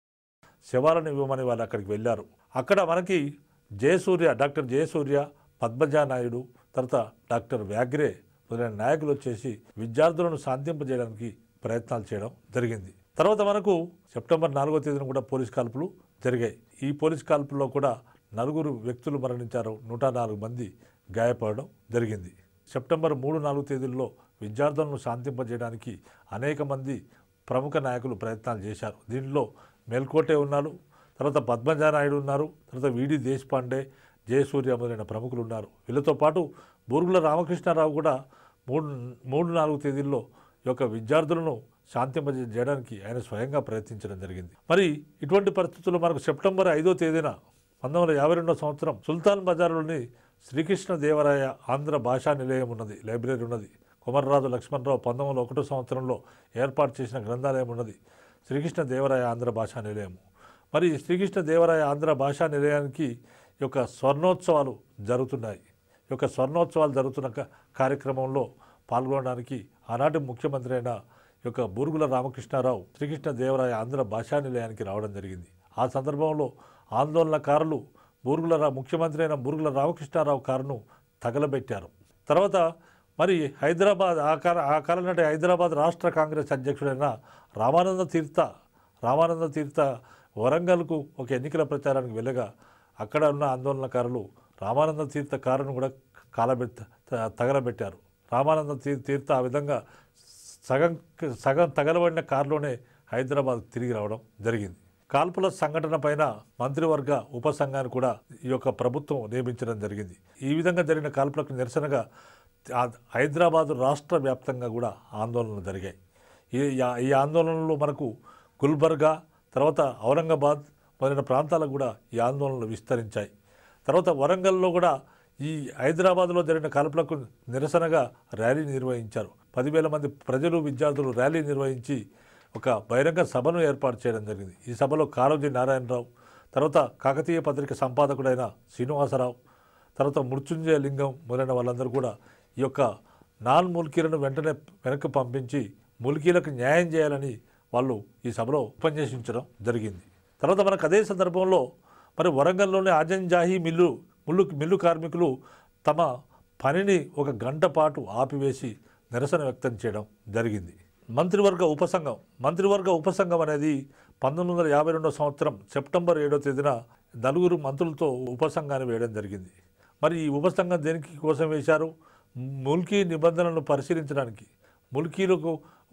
శవాలను ఇవ్వమని వాళ్ళు అక్కడికి వెళ్ళారు. అక్కడ మనకి జయసూర్య, డాక్టర్ జయసూర్య, పద్మజా నాయుడు, తర్వాత డాక్టర్ వ్యాగ్రే మొదలైన నాయకులు వచ్చేసి విద్యార్థులను శాంతింపజేయడానికి ప్రయత్నాలు చేయడం జరిగింది. తర్వాత మనకు సెప్టెంబర్ నాలుగో తేదీన కూడా పోలీస్ కాల్పులు జరిగాయి. ఈ పోలీస్ కాల్పుల్లో కూడా నలుగురు వ్యక్తులు మరణించారు, నూట నాలుగు మంది గాయపడడం జరిగింది. సెప్టెంబర్ మూడు నాలుగు తేదీల్లో విద్యార్థులను శాంతింపజేయడానికి అనేక మంది ప్రముఖ నాయకులు ప్రయత్నాలు చేశారు. దీనిలో మేల్కోటే ఉన్నారు, తర్వాత పద్మజా నాయుడు ఉన్నారు, తర్వాత వీడి దేశపాండే, జయసూర్య మొదలైన ప్రముఖులు ఉన్నారు. వీళ్ళతో పాటు బూరుగుల రామకృష్ణారావు కూడా మూడు మూడు నాలుగు తేదీల్లో ఈ యొక్క విద్యార్థులను శాంతింపజేయడానికి ఆయన స్వయంగా ప్రయత్నించడం జరిగింది. మరి ఇటువంటి పరిస్థితుల్లో మనకు సెప్టెంబర్ ఐదో తేదీన పంతొమ్మిది వందల యాభై రెండో సంవత్సరం సుల్తాన్ బజార్లోని శ్రీకృష్ణ దేవరాయ ఆంధ్ర భాషా నిలయం ఉన్నది, లైబ్రరీ ఉన్నది. కొమర్రాజు లక్ష్మణరావు పంతొమ్మిది వందల ఒకటో సంవత్సరంలో ఏర్పాటు చేసిన గ్రంథాలయం ఉన్నది, శ్రీకృష్ణ దేవరాయ ఆంధ్ర భాషా నిలయం. మరి శ్రీకృష్ణ దేవరాయ ఆంధ్ర భాషా నిలయానికి ఈ యొక్క స్వర్ణోత్సవాలు జరుగుతున్నాయి. ఈ యొక్క స్వర్ణోత్సవాలు జరుగుతున్న కార్యక్రమంలో పాల్గొనడానికి ఆనాటి ముఖ్యమంత్రి అయిన యొక్క బూరుగుల రామకృష్ణారావు శ్రీకృష్ణ దేవరాయ ఆంధ్ర భాషా నిలయానికి రావడం జరిగింది. ఆ సందర్భంలో ఆందోళనకారులు బూరుగుల ముఖ్యమంత్రి అయిన బూరుగుల రామకృష్ణారావు కారును తగలబెట్టారు. తర్వాత మరి హైదరాబాద్ ఆ కాల ఆ కాలం నాటి హైదరాబాద్ రాష్ట్ర కాంగ్రెస్ అధ్యక్షుడైన రామానంద తీర్థ రామానంద తీర్థ వరంగల్కు ఒక ఎన్నికల ప్రచారానికి వెళ్ళగా అక్కడ ఉన్న ఆందోళనకారులు రామానంద తీర్థ కారును కూడా కాలబెట్ తగలబెట్టారు. రామానంద తీర్థ ఆ విధంగా సగం సగం తగలబడిన కారులోనే హైదరాబాద్ తిరిగి రావడం జరిగింది. కాల్పుల సంఘటన పైన మంత్రివర్గ ఉపసంఘాన్ని కూడా ఈ యొక్క ప్రభుత్వం నియమించడం జరిగింది. ఈ విధంగా జరిగిన కాల్పులకు నిరసనగా హైదరాబాదు రాష్ట్ర వ్యాప్తంగా కూడా ఆందోళనలు జరిగాయి. ఈ ఈ ఆందోళనలో మనకు గుల్బర్గా, తర్వాత ఔరంగాబాద్ మొదలైన ప్రాంతాలకు కూడా ఈ ఆందోళనలు విస్తరించాయి. తర్వాత వరంగల్లో కూడా ఈ హైదరాబాద్లో జరిగిన కాల్పులకు నిరసనగా ర్యాలీ నిర్వహించారు. పదివేల మంది ప్రజలు, విద్యార్థులు ర్యాలీ నిర్వహించి ఒక బహిరంగ సభను ఏర్పాటు చేయడం జరిగింది. ఈ సభలో కాళోజీ నారాయణరావు, తర్వాత కాకతీయ పత్రిక సంపాదకుడైన శ్రీనివాసరావు, తర్వాత మృత్యుంజయ లింగం మొదలైన వాళ్ళందరూ కూడా ఈ యొక్క నాన్ ముల్కీలను వెంటనే వెనక్కి పంపించి ముల్కీలకు న్యాయం చేయాలని వాళ్ళు ఈ సభలో ఉపన్యసించడం జరిగింది. తర్వాత మనకు అదే సందర్భంలో మరి వరంగల్లోని ఆజంజాహి మిల్లు ముల్లు మిల్లు కార్మికులు తమ పనిని ఒక గంట పాటు ఆపివేసి నిరసన వ్యక్తం చేయడం జరిగింది. మంత్రివర్గ ఉపసంఘం మంత్రివర్గ ఉపసంఘం అనేది పంతొమ్మిది వందల యాభై రెండో సంవత్సరం సెప్టెంబర్ ఏడో తేదీన నలుగురు మంత్రులతో ఉపసంఘాన్ని వేయడం జరిగింది. మరి ఈ ఉపసంఘం దేనికి కోసం వేశారు? ముల్కీ నిబంధనలను పరిశీలించడానికి. ముల్కీలకు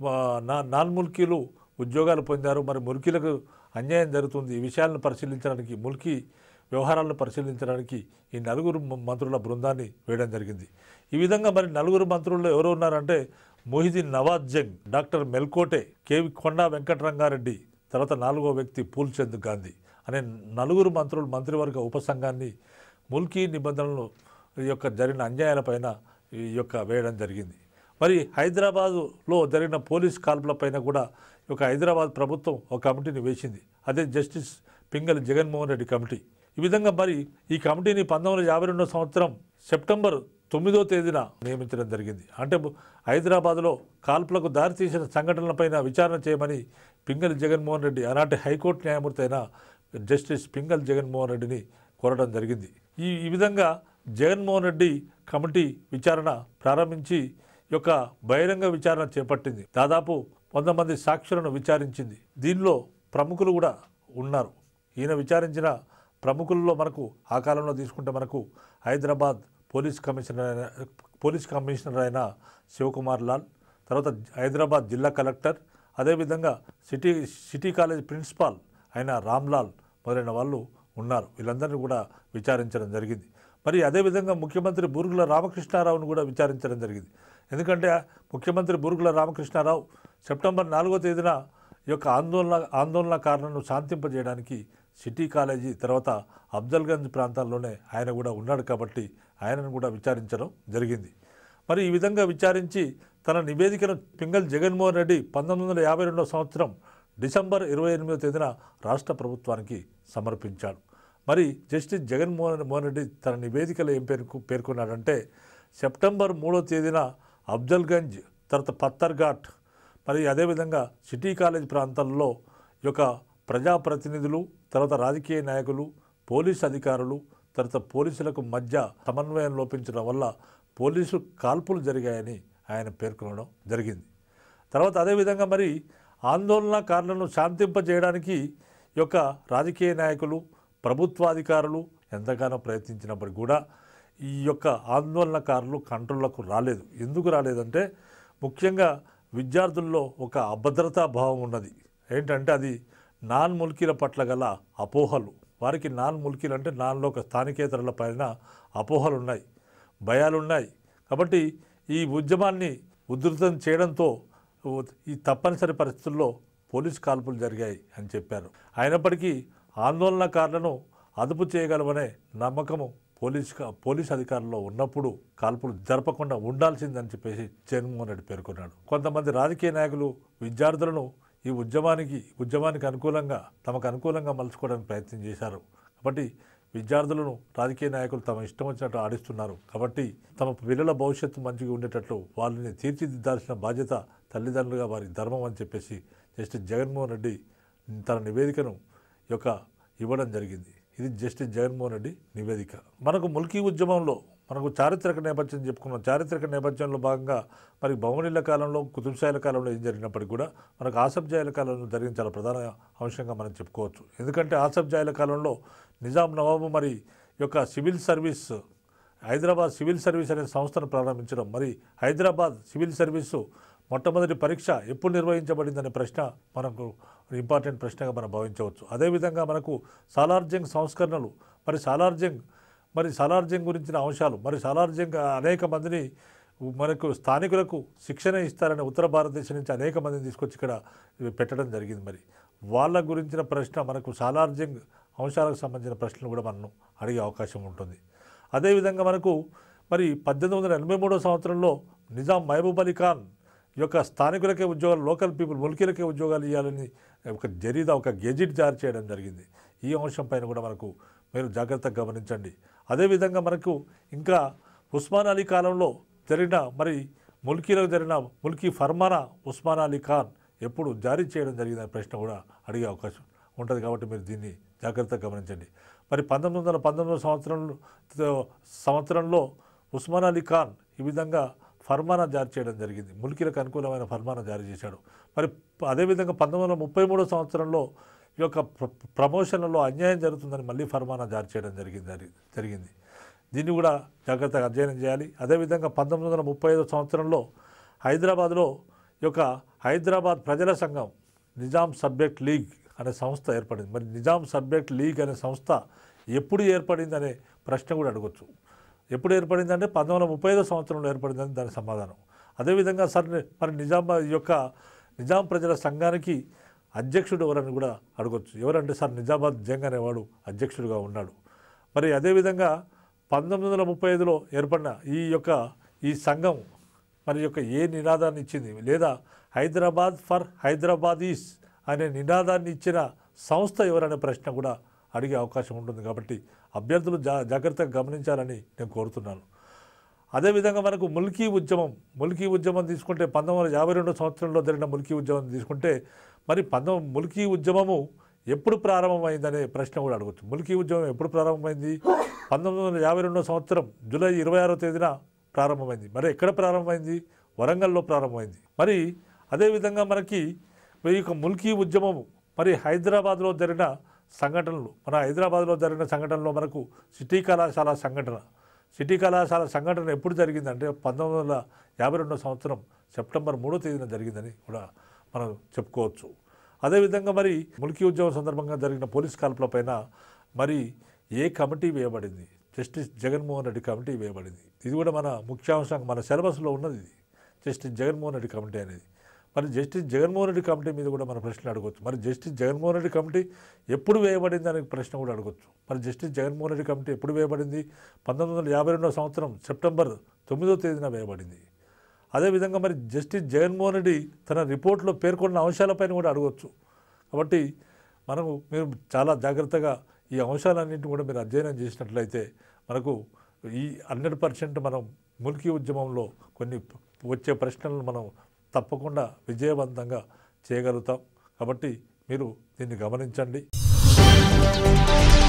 నా నాన్ ముల్కీలు ఉద్యోగాలు పొందారు, మరి ముల్కీలకు అన్యాయం జరుగుతుంది, ఈ విషయాలను పరిశీలించడానికి, ముల్కీ వ్యవహారాలను పరిశీలించడానికి ఈ నలుగురు మంత్రుల బృందాన్ని వేయడం జరిగింది. ఈ విధంగా మరి నలుగురు మంత్రుల్లో ఎవరు ఉన్నారంటే మొహిదీన్ నవాజ్ జంగ్, డాక్టర్ మెల్కోటే, కేవి కొండా వెంకటరంగారెడ్డి, తర్వాత నాలుగో వ్యక్తి పూల్చంద్ గాంధీ అనే నలుగురు మంత్రులు మంత్రివర్గ ఉపసంఘాన్ని ముల్కీ నిబంధనలు యొక్క జరిగిన అన్యాయాలపైన ఈ యొక్క వేయడం జరిగింది. మరి హైదరాబాదులో జరిగిన పోలీస్ కాల్పులపైన కూడా ఈ యొక్క హైదరాబాద్ ప్రభుత్వం ఒక కమిటీని వేసింది. అదే జస్టిస్ పింగళి జగన్మోహన్ రెడ్డి కమిటీ. ఈ విధంగా మరి ఈ కమిటీని పంతొమ్మిది వందల యాభై రెండో సంవత్సరం సెప్టెంబర్ తొమ్మిదో తేదీన నియమించడం జరిగింది. అంటే హైదరాబాద్లో కాల్పులకు దారితీసిన సంఘటనలపైన విచారణ చేయమని పింగళి జగన్మోహన్ రెడ్డి ఆనాటి హైకోర్టు న్యాయమూర్తి అయిన జస్టిస్ పింగళి జగన్మోహన్ రెడ్డిని కోరడం జరిగింది. ఈ ఈ విధంగా జగన్మోహన్ రెడ్డి కమిటీ విచారణ ప్రారంభించి ఈ యొక్క బహిరంగ విచారణ చేపట్టింది. దాదాపు వంద మంది సాక్షులను విచారించింది. దీనిలో ప్రముఖులు కూడా ఉన్నారు. ఈయన విచారించిన ప్రముఖుల్లో మనకు ఆ కాలంలో తీసుకుంటే మనకు Hyderabad police commissioner police commissioner అయిన శివకుమార్ లాల్, తర్వాత హైదరాబాద్ జిల్లా కలెక్టర్, అదేవిధంగా సిటీ సిటీ కాలేజ్ ప్రిన్సిపాల్ అయిన రామ్లాల్ మొదలైన వాళ్ళు ఉన్నారు. వీళ్ళందరినీ కూడా విచారించడం జరిగింది. మరి అదేవిధంగా ముఖ్యమంత్రి బూరుగుల రామకృష్ణారావును కూడా విచారించడం జరిగింది. ఎందుకంటే ముఖ్యమంత్రి బూరుగుల రామకృష్ణారావు సెప్టెంబర్ నాలుగో తేదీన ఈ యొక్క ఆందోళన ఆందోళనకారులను శాంతింపజేయడానికి సిటీ కాలేజీ తర్వాత అఫ్జల్గంజ్ ప్రాంతాల్లోనే ఆయన కూడా ఉన్నాడు కాబట్టి ఆయనను కూడా విచారించడం జరిగింది. మరి ఈ విధంగా విచారించి తన నివేదికను పింగళి జగన్మోహన్ రెడ్డి పంతొమ్మిది వందల యాభై రెండో సంవత్సరం డిసెంబర్ ఇరవై ఎనిమిదో తేదీన రాష్ట్ర ప్రభుత్వానికి సమర్పించాడు. మరి జస్టిస్ జగన్మోహన్ మోహన్ రెడ్డి తన నివేదికలో ఏం పేర్కొ పేర్కొన్నాడంటే సెప్టెంబర్ మూడో తేదీన అఫ్జల్గంజ్, తర్వాత పత్తర్ఘాట్, మరి అదేవిధంగా సిటీ కాలేజ్ ప్రాంతాల్లో ఈ యొక్క ప్రజాప్రతినిధులు, తర్వాత రాజకీయ నాయకులు, పోలీసు అధికారులు, తర్వాత పోలీసులకు మధ్య సమన్వయం లోపించడం వల్ల పోలీసు కాల్పులు జరిగాయని ఆయన పేర్కొనడం జరిగింది. తర్వాత అదేవిధంగా మరి ఆందోళనకారులను శాంతింపజేయడానికి ఈ యొక్క రాజకీయ నాయకులు, ప్రభుత్వాధికారులు ఎంతగానో ప్రయత్నించినప్పటికీ కూడా ఈ యొక్క ఆందోళనకారులు కంట్రోల్లకు రాలేదు. ఎందుకు రాలేదంటే ముఖ్యంగా విద్యార్థుల్లో ఒక అభద్రతా భావం ఉన్నది. ఏంటంటే అది నాన్ ముల్కీల పట్ల గల అపోహలు. వారికి నాన్ ముల్కీలు అంటే నాన్లో ఒక స్థానికేతరుల పైన అపోహలు ఉన్నాయి, భయాలు ఉన్నాయి. కాబట్టి ఈ ఉద్యమాన్ని ఉధృతం చేయడంతో ఈ తప్పనిసరి పరిస్థితుల్లో పోలీసు కాల్పులు జరిగాయి అని చెప్పారు. అయినప్పటికీ ఆందోళనకారులను అదుపు చేయగలమనే నమ్మకము పోలీస్ పోలీస్ అధికారుల్లో ఉన్నప్పుడు కాల్పులు జరపకుండా ఉండాల్సిందని చెప్పేసి జగన్మోహన్ రెడ్డి పేర్కొన్నాడు. కొంతమంది రాజకీయ నాయకులు విద్యార్థులను ఈ ఉద్యమానికి ఉద్యమానికి అనుకూలంగా తమకు అనుకూలంగా మలుచుకోవడానికి ప్రయత్నం చేశారు. కాబట్టి విద్యార్థులను రాజకీయ నాయకులు తమ ఇష్టం వచ్చినట్టు ఆడిస్తున్నారు. కాబట్టి తమ పిల్లల భవిష్యత్తు మంచిగా ఉండేటట్లు వాళ్ళని తీర్చిదిద్దాల్సిన బాధ్యత తల్లిదండ్రులుగా వారి ధర్మం అని చెప్పేసి జస్టిస్ జగన్మోహన్ రెడ్డి తన నివేదికను యొక్క ఇవ్వడం జరిగింది. ఇది జస్టిస్ జగన్మోహన్ రెడ్డి నివేదిక. మనకు ముల్కీ ఉద్యమంలో మనకు చారిత్రక నేపథ్యం చెప్పుకున్నాం. చారిత్రక నేపథ్యంలో భాగంగా మరి బహుమనీల కాలంలో, కుతుబ్షాల కాలంలో ఏం జరిగినప్పటికీ కూడా మనకు ఆసఫ్జాయిల కాలంలో జరిగిన చాలా ప్రధాన అంశంగా మనం చెప్పుకోవచ్చు. ఎందుకంటే ఆసఫ్జాయిల కాలంలో నిజాం నవాబు మరి యొక్క civil service Hyderabad civil service అనే సంస్థను ప్రారంభించడం, మరి హైదరాబాద్ సివిల్ సర్వీసు మొట్టమొదటి పరీక్ష ఎప్పుడు నిర్వహించబడిందనే ప్రశ్న మనకు ఇంపార్టెంట్ ప్రశ్నగా మనం భావించవచ్చు. అదేవిధంగా మనకు సాలార్జంగ్ సంస్కరణలు, మరి సాలార్జంగ్ మరి సాలార్జంగ్ గురించిన అంశాలు, మరి సాలార్జంగ్ అనేక మందిని మనకు స్థానికులకు శిక్షణ ఇస్తారని ఉత్తర భారతదేశం నుంచి అనేక మందిని తీసుకొచ్చి ఇక్కడ పెట్టడం జరిగింది. మరి వాళ్ళ గురించిన ప్రశ్న మనకు సాలార్జంగ్ అంశాలకు సంబంధించిన ప్రశ్నలు కూడా మనం అడిగే అవకాశం ఉంటుంది. అదేవిధంగా మనకు మరి పద్దెనిమిది వందల ఎనభై మూడో సంవత్సరంలో నిజాం మహబూబ్ అలీ ఖాన్ యొక్క స్థానికులకే ఉద్యోగాలు, లోకల్ పీపుల్ ముల్కీలకే ఉద్యోగాలు ఇవ్వాలని ఒక జరీదా ఒక గెజిట్ జారీ చేయడం జరిగింది. ఈ అంశం పైన కూడా మనకు మీరు జాగ్రత్తగా గమనించండి. అదేవిధంగా మనకు ఇంకా ఉస్మాన్ అలీ కాలంలో జరిగిన మరి ముల్కీలకు జరిగిన ముల్కీ ఫర్మానా ఉస్మాన్ అలీ ఖాన్ ఎప్పుడు జారీ చేయడం జరిగిందనే ప్రశ్న కూడా అడిగే అవకాశం ఉంటుంది. కాబట్టి మీరు దీన్ని జాగ్రత్తగా గమనించండి. మరి పంతొమ్మిది వందల పంతొమ్మిదో సంవత్సరంలో సంవత్సరంలో ఉస్మాన్ అలీ ఖాన్ ఈ విధంగా ఫర్మానా జారీ చేయడం జరిగింది. ముల్కీలకు అనుకూలమైన ఫర్మానా జారీ చేశాడు. మరి అదేవిధంగా పంతొమ్మిది వందల ముప్పై మూడో సంవత్సరంలో ఈ యొక్క ప్రమోషన్లలో అన్యాయం జరుగుతుందని మళ్ళీ ఫర్మానా జారీ చేయడం జరిగింది జరిగింది దీన్ని కూడా జాగ్రత్తగా అధ్యయనం చేయాలి. అదేవిధంగా పంతొమ్మిది వందల ముప్పై ఐదో సంవత్సరంలో హైదరాబాద్లో ఈ యొక్క హైదరాబాద్ ప్రజల సంఘం నిజాం సబ్జెక్ట్ లీగ్ అనే సంస్థ ఏర్పడింది. మరి నిజాం సబ్జెక్ట్ లీగ్ అనే సంస్థ ఎప్పుడు ఏర్పడింది అనే ప్రశ్న కూడా అడగొచ్చు. ఎప్పుడు ఏర్పడిందంటే పంతొమ్మిది వందల ముప్పై ఐదో సంవత్సరంలో ఏర్పడిందని దాని సమాధానం. అదేవిధంగా సార్ మరి నిజామాబాద్ యొక్క నిజాం ప్రజల సంఘానికి అధ్యక్షుడు ఎవరని కూడా అడగొచ్చు. ఎవరంటే సార్ నిజామాబాద్ జంగ్ అనేవాడు అధ్యక్షుడిగా ఉన్నాడు. మరి అదేవిధంగా పంతొమ్మిది వందల ముప్పై ఐదులో ఏర్పడిన ఈ యొక్క ఈ సంఘం మరి యొక్క ఏ నినాదాన్ని ఇచ్చింది, లేదా హైదరాబాద్ ఫర్ హైదరాబాదీస్ అనే నినాదాన్ని ఇచ్చిన సంస్థ ఎవరనే ప్రశ్న కూడా అడిగే అవకాశం ఉంటుంది. కాబట్టి అభ్యర్థులు జా జాగ్రత్తగా గమనించాలని నేను కోరుతున్నాను. అదేవిధంగా మనకు ముల్కీ ఉద్యమం ముల్కీ ఉద్యమం తీసుకుంటే పంతొమ్మిది వందల యాభై రెండో సంవత్సరంలో జరిగిన ముల్కీ ఉద్యమం తీసుకుంటే మరి పంతొమ్మిది ముల్కీ ఉద్యమము ఎప్పుడు ప్రారంభమైందనే ప్రశ్న కూడా అడగచ్చు. ముల్కీ ఉద్యమం ఎప్పుడు ప్రారంభమైంది? పంతొమ్మిది వందల యాభై రెండో సంవత్సరం జూలై ఇరవై ఆరో తేదీన ప్రారంభమైంది. మరి ఎక్కడ ప్రారంభమైంది? వరంగల్లో ప్రారంభమైంది. మరి అదేవిధంగా మనకి ఈ యొక్క ముల్కీ ఉద్యమము మరి హైదరాబాద్లో జరిగిన సంఘటనలు, మన హైదరాబాద్లో జరిగిన సంఘటనలో మనకు సిటీ కళాశాల సంఘటన సిటీ కళాశాల సంఘటన ఎప్పుడు జరిగిందంటే పంతొమ్మిది వందల యాభై రెండో సంవత్సరం సెప్టెంబర్ మూడో తేదీన జరిగిందని కూడా మనం చెప్పుకోవచ్చు. అదేవిధంగా మరి ముల్కీ ఉద్యమం సందర్భంగా జరిగిన పోలీస్ కాల్పులపైన మరి ఏ కమిటీ వేయబడింది? జస్టిస్ జగన్మోహన్ రెడ్డి కమిటీ వేయబడింది. ఇది కూడా మన ముఖ్యాంశంగా మన సిలబస్లో ఉన్నది. ఇది జస్టిస్ జగన్మోహన్ రెడ్డి కమిటీ అనేది. మరి జస్టిస్ జగన్మోహన్ రెడ్డి కమిటీ మీద కూడా మన ప్రశ్నలు అడగవచ్చు. మరి జస్టిస్ జగన్మోహన్ రెడ్డి కమిటీ ఎప్పుడు వేయబడింది అనే ప్రశ్న కూడా అడగవచ్చు. మరి జస్టిస్ జగన్మోహన్ రెడ్డి కమిటీ ఎప్పుడు వేయబడింది? పంతొమ్మిది వందల యాభై రెండవ సంవత్సరం సెప్టెంబర్ తొమ్మిదో తేదీన వేయబడింది. అదేవిధంగా మరి జస్టిస్ జగన్మోహన్ రెడ్డి తన రిపోర్ట్లో పేర్కొన్న అంశాలపైన కూడా అడగవచ్చు. కాబట్టి మనము మీరు చాలా జాగ్రత్తగా ఈ అంశాలన్నింటినీ కూడా మీరు అధ్యయనం చేసినట్లయితే మనకు ఈ హండ్రెడ్ పర్సెంట్ మనం ముల్కీ ఉద్యమంలో కొన్ని వచ్చే ప్రశ్నలను మనం తప్పకుండా విజయవంతంగా చేయగలుగుతాం. కాబట్టి మీరు దీన్ని గమనించండి.